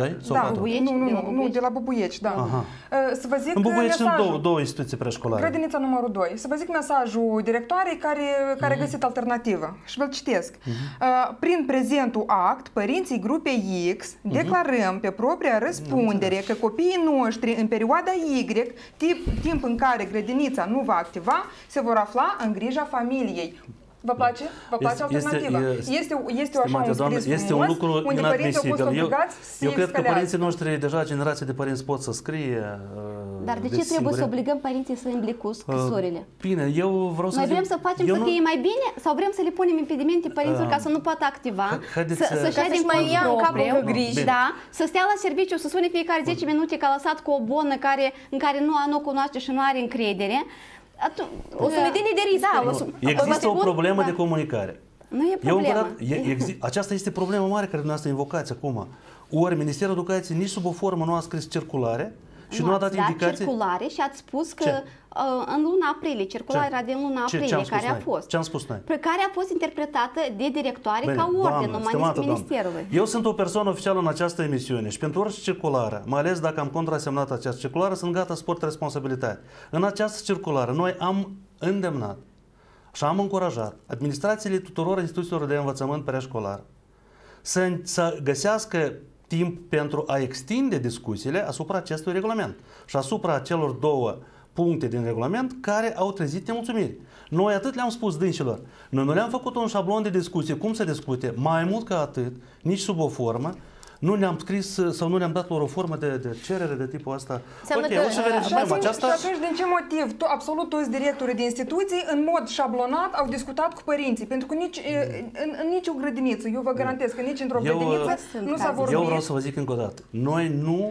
Nu, de la Bubuieci, da. Să vă zic în Bubuieci sunt două instituții preșcolare. Grădinița numărul 2. Să vă zic mesajul directoarei care a găsit alternativă. Și vă-l citesc. Prin prezentul act, părinții grupei X declarăm pe propria răspundere că copiii noștri în perioada Y, timp în care grădinița nu va activa, se vor afla în grija familiei. Vă place? Vă place alternativa? Este așa un scris este un lucru inadmisibil. Eu cred că părinții noștri, deja generația de părinți pot să scrie. Dar de ce trebuie să obligăm părinții să îmblie cu scrisorile? Bine, eu vreau să Noi vrem să facem să fie mai bine sau vrem să le punem impedimente părinților ca să nu poată activa, să-și ia din mai ia în capul griji, să stea la serviciu, să sune fiecare 10 minute că a lăsat cu o bonă în care nu o cunoaște și nu are încredere. O sumedenie de risc. Există o problemă de comunicare. Nu e problemă. Aceasta este problema mare care dumneavoastră invocați acum. Ori Ministerul Educației nici sub o formă nu a scris circulare și nu a dat indicații. Circulare și ați spus că în luna aprilie, circularea din luna aprilie care a fost. Ce am spus noi? Pe care a fost interpretată de directoare ca ordin în Ministerului. Eu sunt o persoană oficială în această emisiune și pentru orice circulară, mai ales dacă am contrasemnat această circulară, sunt gata să port responsabilitate. În această circulară noi am îndemnat și am încurajat administrațiile tuturor instituțiilor de învățământ preșcolar să găsească timp pentru a extinde discuțiile asupra acestui regulament și asupra celor două puncte din regulament care au trezit nemulțumiri. Noi atât le-am spus dânșilor. Noi nu le-am făcut un șablon de discuție, cum să discute, mai mult ca atât, nici sub o formă, nu ne-am scris sau nu ne-am dat lor o formă de cerere de tipul ăsta. Și atunci, din ce motiv absolut toți directorii de instituții, în mod șablonat, au discutat cu părinții? Pentru că în nicio grădiniță, eu vă garantez că nici într-o grădiniță nu s-a vorbit. Eu vreau să vă zic încă o dată, noi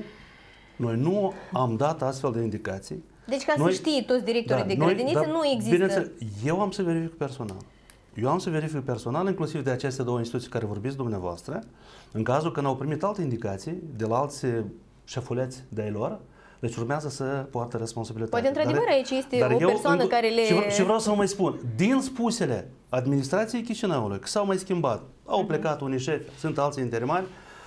nu am dat astfel de indicații. Deci ca să știe toți directorii de grădinițe, nu există... Eu am să verific personal. Eu am să verific personal, inclusiv de aceste două instituții care vorbiți dumneavoastră, în cazul când au primit alte indicații de la alți șefuleți de-ai lor, Deci urmează să poartă responsabilitatea. Poate într-adevăr aici este o persoană care le... Și vreau să vă mai spun, din spusele administrației Chișinăului, că s-au mai schimbat, au plecat unii șefi, sunt alții interimari,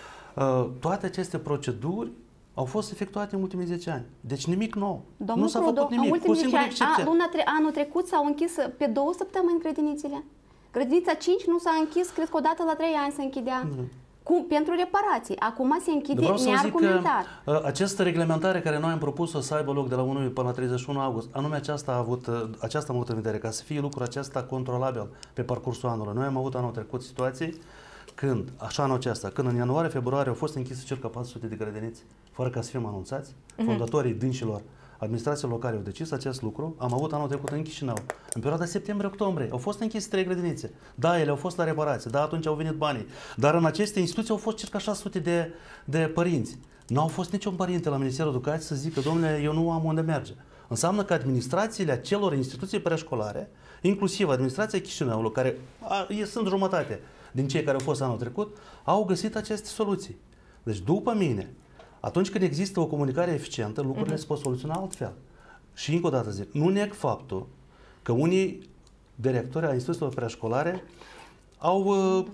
toate aceste proceduri au fost efectuate în ultimii 10 ani. Deci nimic nou. Domnul nu s-a făcut nimic, cu o singură excepție. Anul trecut s-au închis pe 2 săptămâni grădinițele. Grădinița 5 nu s-a închis, cred că odată la 3 ani se închidea. Pentru reparații. Acum se închide neargumentat. Această reglementare care noi am propus-o să aibă loc de la 1 până la 31 august, anume aceasta am avut în vedere, ca să fie lucrul acesta controlabil pe parcursul anului. Noi am avut anul trecut situații când, așa anul acesta, când în ianuarie-februarie au fost închise circa 400 de grădinițe, fără ca să fim anunțați, fondatorii dânșilor administrației locale au decis acest lucru. Am avut anul trecut în Chișinău. În perioada septembrie-octombrie au fost închise 3 grădinițe. Da, ele au fost la reparație, da, atunci au venit banii. Dar în aceste instituții au fost circa 600 de părinți. Nu au fost niciun părinte la Ministerul Educației să zică, domnule, eu nu am unde merge. Înseamnă că administrațiile acelor instituții preșcolare, inclusiv administrația Chișinăului, care sunt jumătate din cei care au fost anul trecut, au găsit aceste soluții. Deci, după mine, atunci când există o comunicare eficientă, lucrurile se pot soluționa altfel. Și încă o dată zic, nu neg faptul că unii directori ai instituțiilor preșcolare au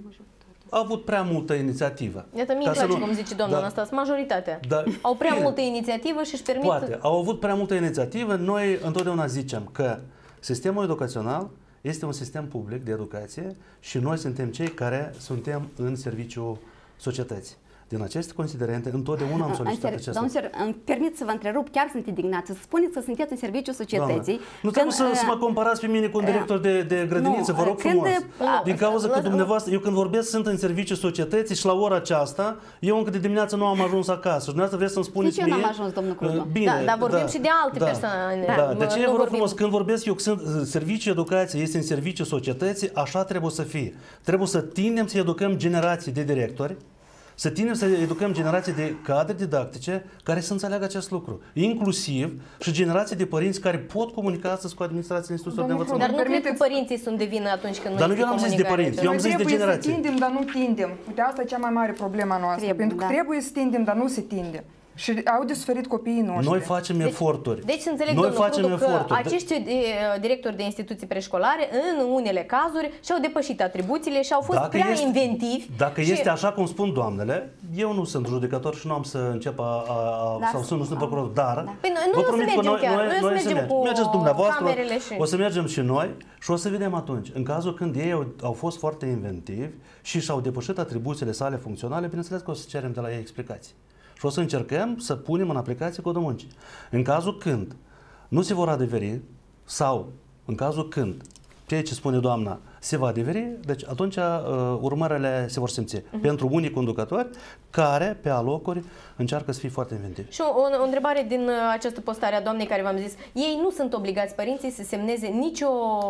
avut prea multă inițiativă. Iată, mie îmi place, cum zice domnul Anastas, majoritatea. Au prea multă inițiativă și își permit... Poate, au avut prea multă inițiativă. Noi întotdeauna zicem că sistemul educațional este un sistem public de educație și noi suntem cei care suntem în serviciul societății. Din aceste considerente, întotdeauna am solicitat acest lucru. Domnul, îmi permit să vă întrerup, chiar sunt indignați. Să spuneți că sunteți în serviciul societății. Doamne, nu trebuie să mă comparați pe mine cu un director de grădiniță, vă rog frumos. Din cauza că dumneavoastră, eu când vorbesc, sunt în serviciul societății și la ora aceasta, eu încă de dimineață nu am ajuns acasă. Și dumneavoastră vreți să-mi spuneți mie... Nici eu n-am ajuns, domnul Crudu. Bine, dar vorbim și de alte persoane. De aceea vă rog frumos, când vorbesc eu că serviciul educației este în serviciul societății, așa trebuie să fie. Trebuie să tindem să educăm generații de directori, să tindem să educăm generații de cadre didactice care să înțeleagă acest lucru. Inclusiv și generații de părinți care pot comunica astăzi cu administrațiile instituțiilor de învățământ. Dar nu cred că părinții sunt de vină atunci când nu eu am zis de părinți, eu am zis de generații. Trebuie să tindem, dar nu tindem. Uite, asta e cea mai mare problema noastră. Pentru că trebuie să tindem, dar nu se tinde. Și au de suferit copiii noștri. Noi facem eforturi. Deci înțeleg, domnul Crudu, că acești directori de instituții preșcolare, în unele cazuri, și-au depășit atribuțiile și au fost prea inventivi. Dacă este așa cum spun doamnele, eu nu sunt judecător și nu am să încep sau nu sunt procuror, dar vă promit că noi să mergem cu camerele și... O să mergem și noi și o să vedem atunci. În cazul când ei au fost foarte inventivi și și-au depășit atribuțiile sale funcționale, bineînțeles că o să cerem de la ei explicații. Și o să încercăm să punem în aplicație codul muncii. În cazul când nu se vor adeveri sau în cazul când ceea ce spune doamna se va adeveri, deci atunci urmările se vor simți pentru unii conducători care pe alocuri încearcă să fie foarte inventivi. Și o întrebare din această postare a doamnei care v-am zis, ei nu sunt obligați părinții să semneze nicio...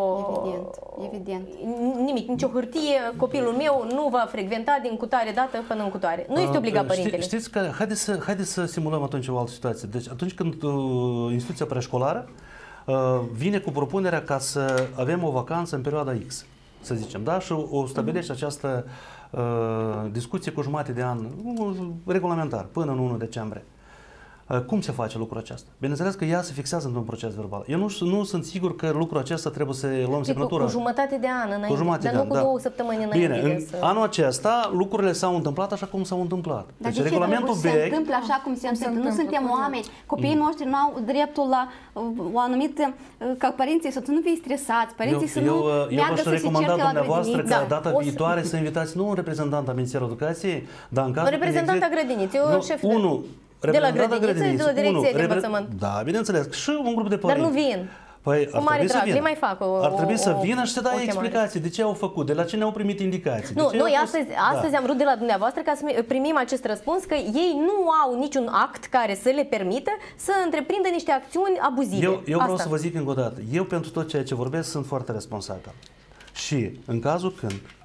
Evident. Nimic, nicio hârtie, copilul meu nu va frecventa din cutare dată până în cutare. Nu este obligat părintele. Știți că, haideți să simulăm atunci o altă situație. Deci atunci când instituția preșcolară vine cu propunerea ca să avem o vacanță în perioada X, să zicem, da? Și o stabilește această discuție cu jumătate de an, regulamentar, până în 1 decembrie. Cum se face lucrul acesta? Bineînțeles că ea se fixează într-un proces verbal. Eu nu sunt sigur că lucrul acesta trebuie să luăm semnătura. Cu jumătate de an înainte, dar nu cu 2 săptămâni înainte. Bine, anul acesta lucrurile s-au întâmplat așa cum s-au întâmplat. Dar deci regulamentul vechi... se întâmplă așa cum se întâmplă? Nu suntem oameni. Copiii noștri nu au dreptul la o anumită... Ca părinții să nu fie stresați, părinții să nu meargă să se certe la grădiniță. Ca data viitoare să invitați nu un reprezentant al Ministerului Educației, dar în cazul... Un reprezentant al grădiniței, un șef de la grădiniță, de la direcție de învățământ. Da, bineînțeles. Și un grup de părinți. Dar nu vin. Păi, cu mare drag, le mai fac ar trebui să vină și să dai explicații de ce au făcut, de la ce ne-au primit indicații. Nu, noi astăzi am vrut de la dumneavoastră ca să primim acest răspuns că ei nu au niciun act care să le permită să întreprindă niște acțiuni abuzive. Eu vreau să vă zic încă o dată, eu pentru tot ceea ce vorbesc sunt foarte responsabil. Și în cazul când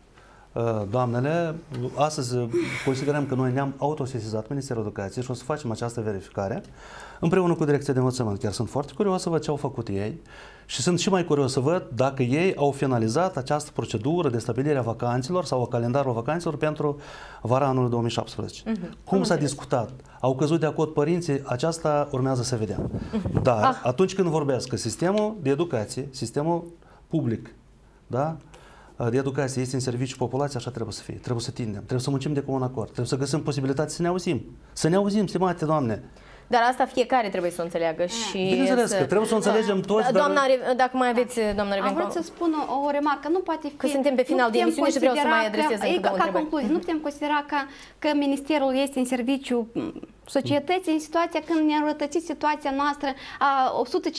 doamnele, astăzi considerăm că noi ne-am autosesizat Ministerul Educației și o să facem această verificare împreună cu Direcția de Învățământ. Chiar sunt foarte curios să văd ce au făcut ei și sunt și mai curios să văd dacă ei au finalizat această procedură de stabilire a vacanțelor sau a calendarul vacanțelor pentru vara anului 2017. Cum s-a discutat? Au căzut de acord părinții? Aceasta urmează să vedem. Dar atunci când vorbesc că sistemul de educație, sistemul public, da? De educație este în serviciu populației, așa trebuie să fie. Trebuie să tindem, trebuie să muncim de comun acord, trebuie să găsim posibilități să ne auzim. Să ne auzim, stimate doamne. Dar asta fiecare trebuie să o înțeleagă și... Bineînțeles că trebuie să o înțelegem toți, Doamna, dacă mai aveți, doamna Revenco... Am vrut să spun o remarcă, nu poate fi... Că suntem pe final de emisiune și vreau să mai adresez încă două întrebări. Concluzie, nu putem considera că Ministerul este în serviciu societății în situația când ne-a înrătățit situația noastră a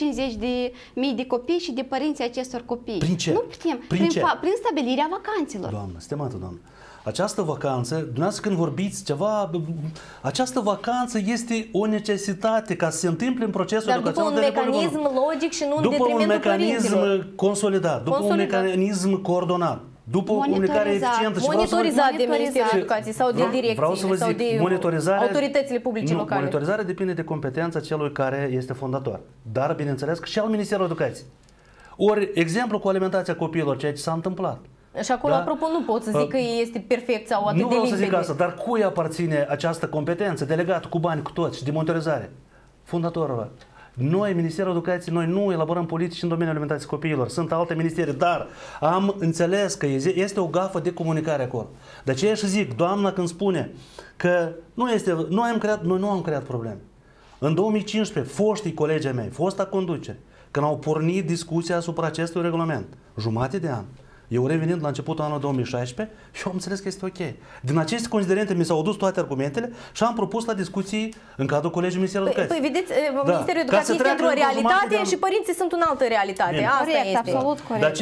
150.000 de copii și de părinții acestor copii. Prin ce? Nu putem. Prin stabilirea vacanțelor. Doamnă, stimată doamnă, această vacanță, dumneavoastră când vorbiți ceva, această vacanță este o necesitate ca să se întâmple în procesul educațional de după un mecanism logic și nu în detrimentul detrimentul mecanism consolidat, după un mecanism coordonat, după o comunicare eficientă. Monitorizat de Ministerul Educației sau de direcțiile sau de autoritățile publice locale. Monitorizarea depinde de competența celui care este fondator, dar bineînțeles că și al Ministerului Educației. Ori, exemplu cu alimentația copiilor, ceea ce s-a întâmplat. Și acolo, apropo, nu pot să zic că este perfect sau atât de limpede. Nu vreau să zic asta, dar cui aparține această competență, delegat cu bani, cu toți și de monitorizare? Fondatorul. Noi, Ministerul Educației, noi nu elaborăm politici în domeniul alimentației copiilor. Sunt alte ministere, dar am înțeles că este o gafă de comunicare acolo. De aceea și zic, doamna când spune că noi nu am creat probleme. În 2015, foștii colegii mei, fosta conducere, când au pornit discuția asupra acestui regulament, jumate de an, eu revenind la începutul anului 2016 și am înțeles că este ok. Din aceste considerente mi s-au adus toate argumentele și am propus la discuții în cadrul Colegiului Ministerului Educației. Păi vedeți, Ministerul Educației este într-o realitate și părinții sunt în altă realitate. Bine. Asta corect, este. absolut corect.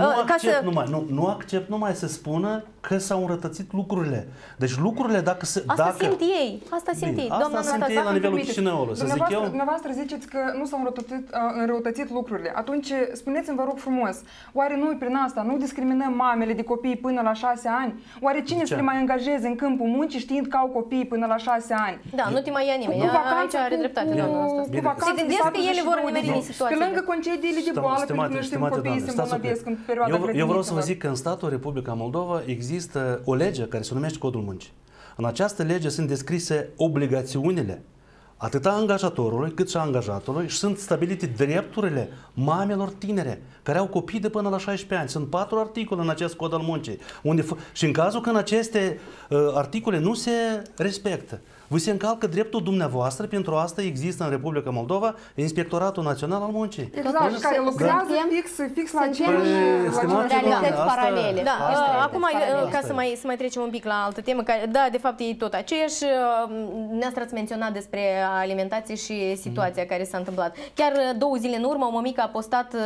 Nu accept numai să spună că s-au înrătățit lucrurile. Deci lucrurile dacă... Asta simt ei. Asta simt ei. Asta simt ei la nivelul Chișinăului. Dumneavoastră ziceți că nu s-au înrăutățit lucrurile. Atunci spuneți-mi, vă rog frumos, oare noi prin asta nu discriminăm mamele de copii până la 6 ani? Oare cine să le mai angajeze în câmpul muncii știind că au copii până la 6 ani? Da, nu te mai ia nimeni. Aici are dreptate. Se gândesc că ele vor nimeri în situație. Pe lângă concediile de boală, pentru că noi știm copiii se îmbolnăvesc în perioada grădinițelor. Eu vreau să vă zic că în statul Republica Moldova există o lege care se numește Codul Muncii. În această lege sunt descrise obligațiunile atât a angajatorului cât și a angajatului și sunt stabilite drepturile mamelor tinere care au copii de până la 16 ani. Sunt 4 articole în acest Cod al Muncii. Și în cazul când aceste articole nu se respectă, vă se încalcă dreptul dumneavoastră, pentru asta există în Republica Moldova Inspectoratul Național al Muncii. Exact, care lucrează fix la realități paralele. Acum, ca să mai trecem un pic la altă temă, care, da, de fapt e tot aceeași, dumneavoastră ați menționat despre alimentație și situația care s-a întâmplat. Chiar 2 zile în urmă, o mămică a postat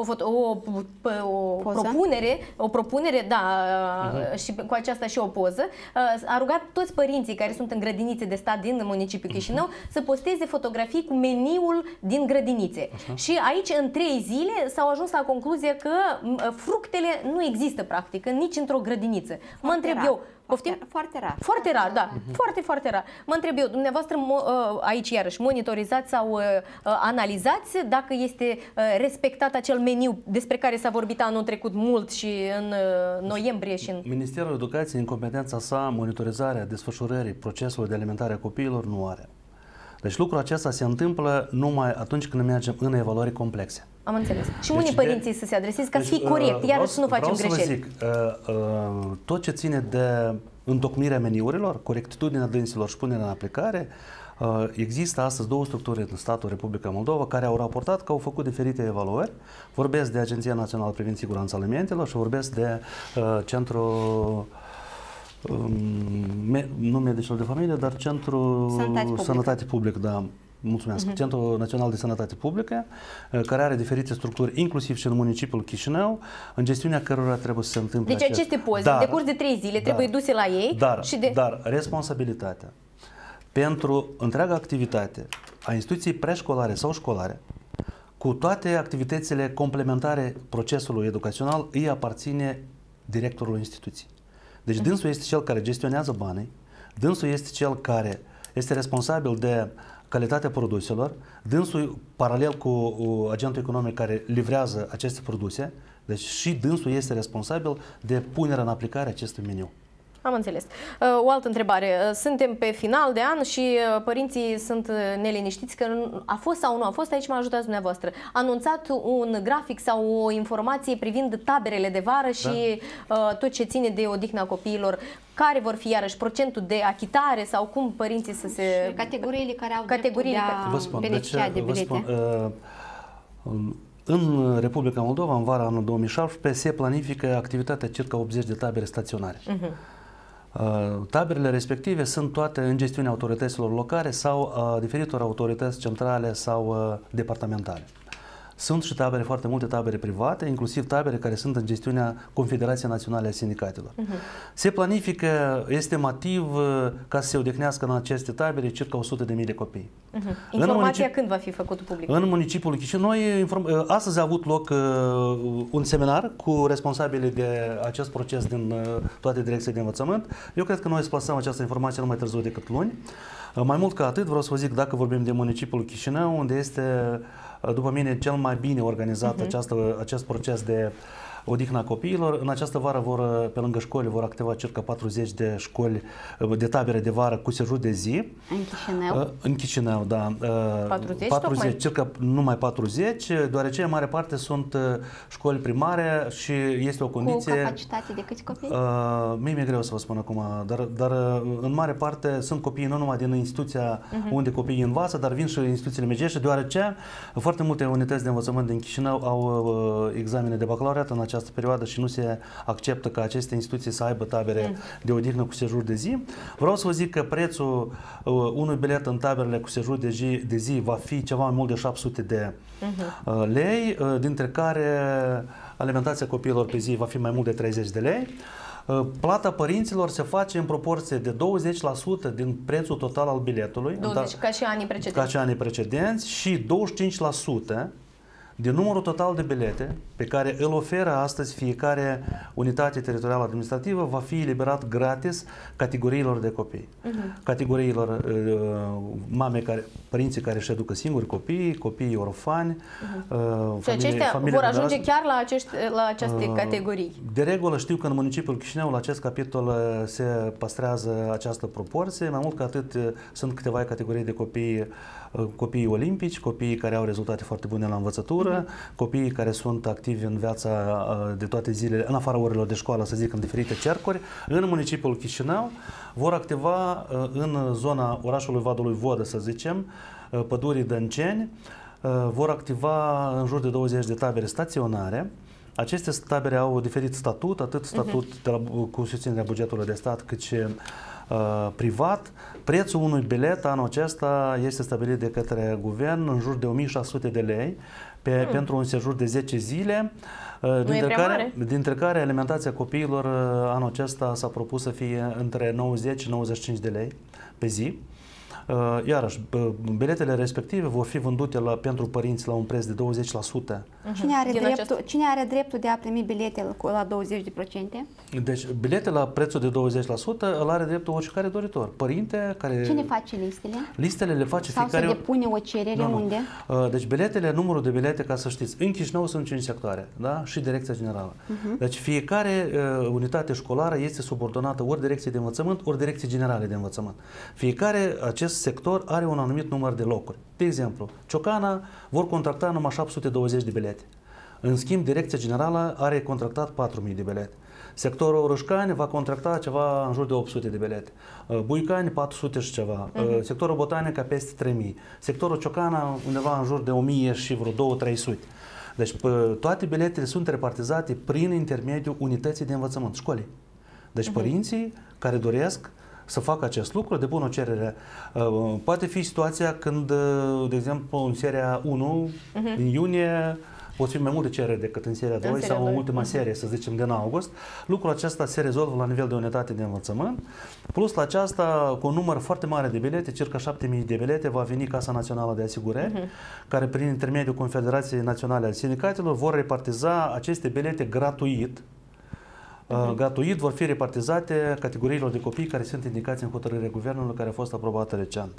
o propunere, da, și cu aceasta și o poză, a rugat toți părinții care sunt în grădinițe de stat din municipiul Chișinău să posteze fotografii cu meniul din grădinițe. Așa. Și aici, în 3 zile, s-au ajuns la concluzia că fructele nu există, practic, nici într-o grădiniță. Mă întreb eu, poftim? Foarte rar. Foarte rar, da. Foarte rar. Mă întreb eu, dumneavoastră aici iarăși monitorizați sau analizați dacă este respectat acel meniu despre care s-a vorbit anul trecut mult și în noiembrie și în... Ministerul Educației, în competența sa, monitorizarea desfășurării procesului de alimentare a copiilor nu are. Deci lucrul acesta se întâmplă numai atunci când mergem în evaluări complexe. Am înțeles. Și unii părinții să se adreseze ca să fie corect, iarăși să nu facem greșeli. Vreau să vă zic, tot ce ține de întocmirea meniurilor, corectitudinea dânsilor și punerea în aplicare, există astăzi 2 structuri în statul Republica Moldova care au raportat că au făcut diferite evaluări. Vorbesc de Agenția Națională privind siguranța alimentelor și vorbesc de Centrul nu medicul de familie, dar Centrul Sănătate Publică, da, mulțumesc, Centrul Național de Sănătate Publică, care are diferite structuri, inclusiv și în municipiul Chișinău, în gestiunea cărora trebuie să se întâmple. Deci aceste poze, de curs de 3 zile, trebuie duse la ei. Dar responsabilitatea pentru întreaga activitate a instituției preșcolare sau școlare, cu toate activitățile complementare procesului educațional, îi aparține directorului instituției. Deci dânsul este cel care gestionează banii, dânsul este cel care este responsabil de calitatea produselor, dânsul paralel cu agentul economic care livrează aceste produse, deci și dânsul este responsabil de punerea în aplicare acestui meniu. Am înțeles. O altă întrebare. Suntem pe final de an și părinții sunt neliniștiți că a fost sau nu a fost, aici mă ajutați dumneavoastră. A anunțat un grafic sau o informație privind taberele de vară și tot ce ține de odihna copiilor. Care vor fi iarăși procentul de achitare sau cum părinții să se... Și categoriile care au dreptul de a beneficia de bilete. În Republica Moldova, în vara anului 2017, se planifică activitatea circa 80 de tabere staționare. Taberele respective sunt toate în gestiunea autorităților locale sau diferitor autorități centrale sau departamentale. Sunt și tabere, foarte multe tabere private, inclusiv tabere care sunt în gestiunea Confederației Naționale a Sindicatelor. Se planifică estimativ ca să se odihnească în aceste tabere circa 100.000 de copii. Informația când va fi făcută publică? În municipiul Chișinău, astăzi a avut loc un seminar cu responsabili de acest proces din toate direcțiile de învățământ. Eu cred că noi să plasăm această informație nu mai târziu decât luni. Mai mult ca atât, vreau să vă zic, dacă vorbim de municipiul Chișinău, unde este, după mine, cel mai bine organizat acest proces de odihna copiilor, în această vară pe lângă școli vor activa circa 40 de școli de tabere de vară cu sejur de zi. În Chișinău? În Chișinău, da. 40, circa numai 40, deoarece în mare parte sunt școli primare și este o condiție... Cu capacitate de câți copii? Mie mi-e greu să vă spun acum, dar în mare parte sunt copii nu numai din instituția unde copiii învață, dar vin și instituțiile mediești, deoarece foarte multe unități de învățământ din Chișinău au examene de bacalaureat în această perioadă și nu se acceptă ca aceste instituții să aibă tabere de odihnă cu sejur de zi. Vreau să vă zic că prețul unui bilet în taberele cu sejur de zi va fi ceva mai mult de 700 de lei, dintre care alimentația copiilor pe zi va fi mai mult de 30 de lei. Plata părinților se face în proporție de 20% din prețul total al biletului. 20, ca și anii precedenți. Ca și anii precedenți și 25% din numărul total de bilete pe care îl oferă astăzi fiecare unitate teritorială administrativă va fi eliberat gratis categoriilor de copii. Categoriilor părinții care își educă singuri copiii orfani, și aceștia vor ajunge chiar la aceste categorii. De regulă știu că în municipiul Chișinău la acest capitol se păstrează această proporție, mai mult ca atât sunt câteva categorii de copii olimpici, copiii care au rezultate foarte bune la învățătură, copiii care sunt activi în viața de toate zilele, în afara orelor de școală, să zic, în diferite cercuri. În municipiul Chișinău vor activa în zona orașului Vadului Vodă, să zicem, Pădurii Dănceni, vor activa în jur de 20 de tabere staționare. Aceste tabere au diferit statut, atât statut cu susținerea bugetului de stat, cât și privat. Prețul unui bilet anul acesta este stabilit de către guvern în jur de 1600 de lei pentru un sejur de 10 zile, dintre care alimentația copiilor anul acesta s-a propus să fie între 90 și 95 de lei pe zi. Iarăși, biletele respective vor fi vândute pentru părinți la un preț de 20%. Cine are dreptul de a primi bilete la 20%? Deci, bilete la prețul de 20% îl are dreptul oricare doritor. Părinte care... Cine face listele? Listele le face sau fiecare... Sau se depune o cerere unde? Deci, numărul de bilete, ca să știți, în Chișinău sunt 5 sectoare, da? Și Direcția Generală. Deci, fiecare unitate școlară este subordonată ori Direcției de Învățământ, ori Direcției Generale de Învățământ. Fiecare acest sector are un anumit număr de locuri. De exemplu, Ciocana vor contracta numai 720 de bilete. În schimb, Direcția Generală are contractat 4.000 de bilete. Sectorul Rășcani va contracta ceva în jur de 800 de bilete. Buicani 400 și ceva. Sectorul Botanica peste 3.000. Sectorul Ciocana undeva în jur de 1.000 și vreo 200-300. Deci toate biletele sunt repartizate prin intermediul unității de învățământ, școlii. Deci părinții care doresc să facă acest lucru, depun o cerere. Poate fi situația când, de exemplu, în seria 1, în iunie, pot fi mai multe cereri decât în seria 2 sau în ultima serie, să zicem, din august. Lucrul acesta se rezolvă la nivel de unitate de învățământ. Plus la aceasta, cu un număr foarte mare de bilete, circa 7.000 de bilete, va veni Casa Națională de Asigurări, care prin intermediul Confederației Naționale a Sindicatelor vor repartiza aceste bilete gratuit gratuit vor fi repartizate categoriilor de copii care sunt indicați în hotărârea Guvernului care a fost aprobată recent.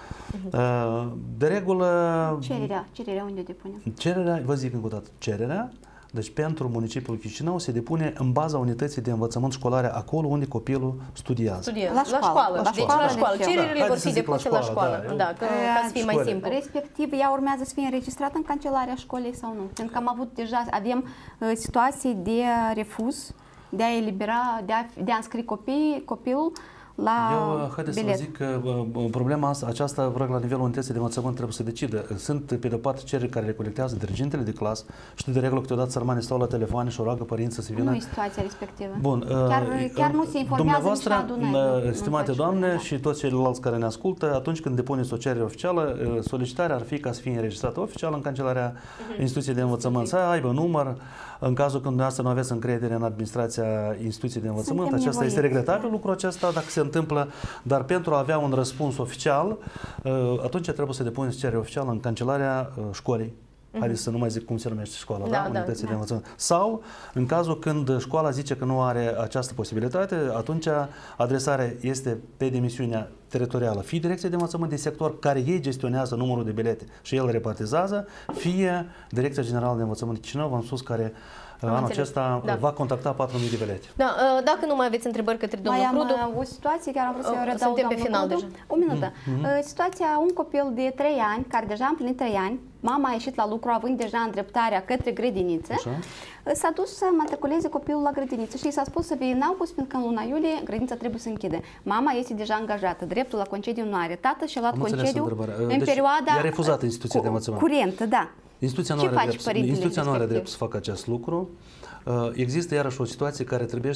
De regulă... Cererea unde depunem? Cererea, vă zic încă o dată, cererea, deci pentru municipiul Chișinău se depune în baza unității de învățământ școlare acolo unde copilul studiază. La școală. Deci la școală. Cererile vor fi depuse la școală. Ca să fie mai simplu. Respectiv, ea urmează să fie înregistrată în cancelarea școlii sau nu? Pentru că am avut deja, avem situații de refuz, de a elibera, de a înscrie copilul la haideți bilet. să vă zic că problema aceasta, vreau la nivelul unității de învățământ trebuie să decidă. Sunt, pe de-o parte, cereri care le colectează dirigentele de clasă. Știu de regulă câteodată sărmani stau la telefoane și o roagă părinții să vină. Nu e situația respectivă. Bun. Chiar nu se informează nici la adunări. Stimate doamne și toți ceilalți care ne ascultă, atunci când depuneți o cerere oficială, solicitarea ar fi ca să fie înregistrată oficial în cancelarea instituției de învățământ, să aibă număr. În cazul când dumneavoastră nu aveți încredere în administrația instituției de învățământ, acesta este regretabil lucrul acesta dacă se întâmplă, dar pentru a avea un răspuns oficial, atunci trebuie să depuneți cerere oficială în cancelarea școlii. Haideți să nu mai zic cum se numește școala, unității de învățământ. Sau, în cazul când școala zice că nu are această posibilitate, atunci adresarea este pe demisiunea teritorială, fie Direcția de Învățământ de sector, care ei gestionează numărul de bilete și el repartizează, fie Direcția Generală de Învățământ Chișinău, v-am spus, care anul acesta va contacta 4.000 de bilete. Dacă nu mai aveți întrebări către domnul Crudu... Mai am o situație, chiar am vrut să o redau suntem pe final deja. O minută. Situația, un copil de 3 ani, care deja a împlinit 3 ani, mama a ieșit la lucru având deja îndreptarea către grădiniță, s-a dus să matriculeze copilul la grădiniță și i s-a spus să vie în august, pentru că în luna iulie grădinița trebuie să închide. Mama este deja angajată, dreptul la concediu nu are. Tatăl și-a luat concediu în perioada i-a refuzat instituția de învățământ curentă, da. Instituția nu are drept să facă acest lucru. Există iarăși o situație care trebuie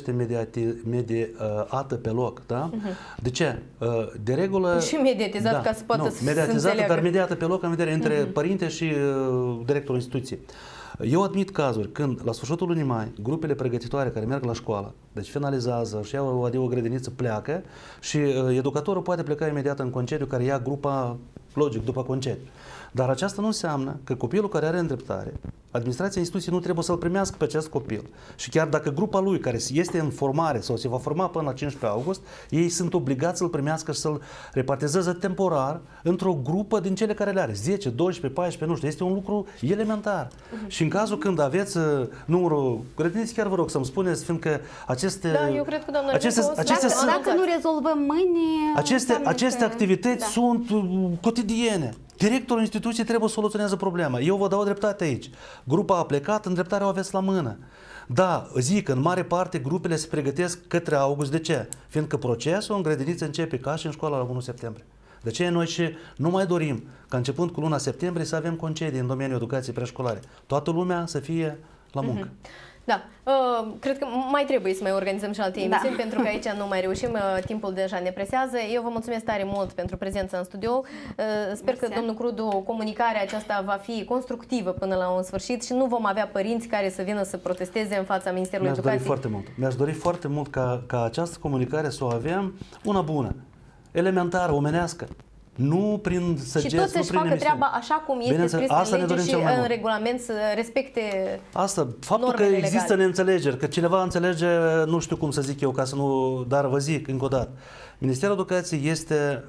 mediată pe loc, da? De ce? De regulă... Și mediatizat ca să poată să mediatizată, dar mediată pe loc în vedere între părinte și directorul instituției. Eu admit cazuri când, la sfârșitul lunii mai, grupele pregătitoare care merg la școală, deci finalizează, și iau o grădiniță, pleacă și educatorul poate pleca imediat în concediu, care ia grupa, logic, după concediu. Dar aceasta nu înseamnă că copilul care are îndreptare, administrația instituției nu trebuie să-l primească pe acest copil. Și chiar dacă grupa lui, care este în formare sau se va forma până la 15 august, ei sunt obligați să-l primească și să-l repartizeze temporar într-o grupă din cele care le are. 10, 12, 14, nu știu. Este un lucru elementar. Și în cazul când aveți numărul grădiniți, chiar vă rog să-mi spuneți, fiindcă aceste... Da, eu cred că, doamna, dacă nu rezolvăm mâine... Aceste activități sunt cotidiene. Directorul instituției trebuie să soluționeze problema. Eu vă dau dreptate aici. Grupa a plecat, îndreptarea o aveți la mână. Da, zic, în mare parte grupele se pregătesc către august. De ce? Fiindcă procesul în grădiniță începe ca și în școala la 1 septembrie. De aceea noi și nu mai dorim ca începând cu luna septembrie să avem concedii în domeniul educației preșcolare. Toată lumea să fie la muncă. Da, cred că mai trebuie să mai organizăm și alte emisiuni, pentru că aici nu mai reușim, timpul deja ne presează. Eu vă mulțumesc tare mult pentru prezența în studio. Sper că, domnul Crudu, comunicarea aceasta va fi constructivă până la un sfârșit și nu vom avea părinți care să vină să protesteze în fața Ministerului Educației. Mi-aș dori foarte mult ca această comunicare să o avem una bună, elementară, omenească. Nu prin săgeți, și toți să-și facă treaba așa cum este scris în lege și în regulament, să respecte faptul că există neînțelegeri, că cineva înțelege, nu știu cum să zic eu, ca să nu, dar vă zic încă o dată, Ministerul Educației este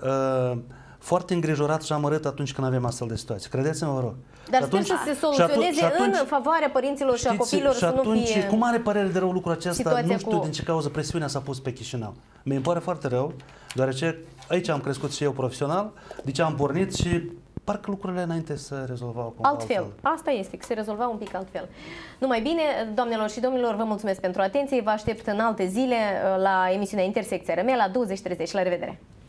foarte îngrijorat și amărât atunci când avem astfel de situații. Credeți-mă, vă rog. Dar sper să se soluționeze în favoarea părinților și a copiilor, să nu fie... Cum are părere de rău lucrul acesta? Nu știu din ce cauză presiunea s-a pus pe Chișinău. Mi-mi pare foarte rău, deoarece aici am crescut și eu profesional, deci am pornit și parcă lucrurile înainte se rezolvau altfel. Asta este, că se rezolva un pic altfel. Numai bine, doamnelor și domnilor, vă mulțumesc pentru atenție. Vă aștept în alte zile la emisiunea Intersecția RM la 20:30. La revedere!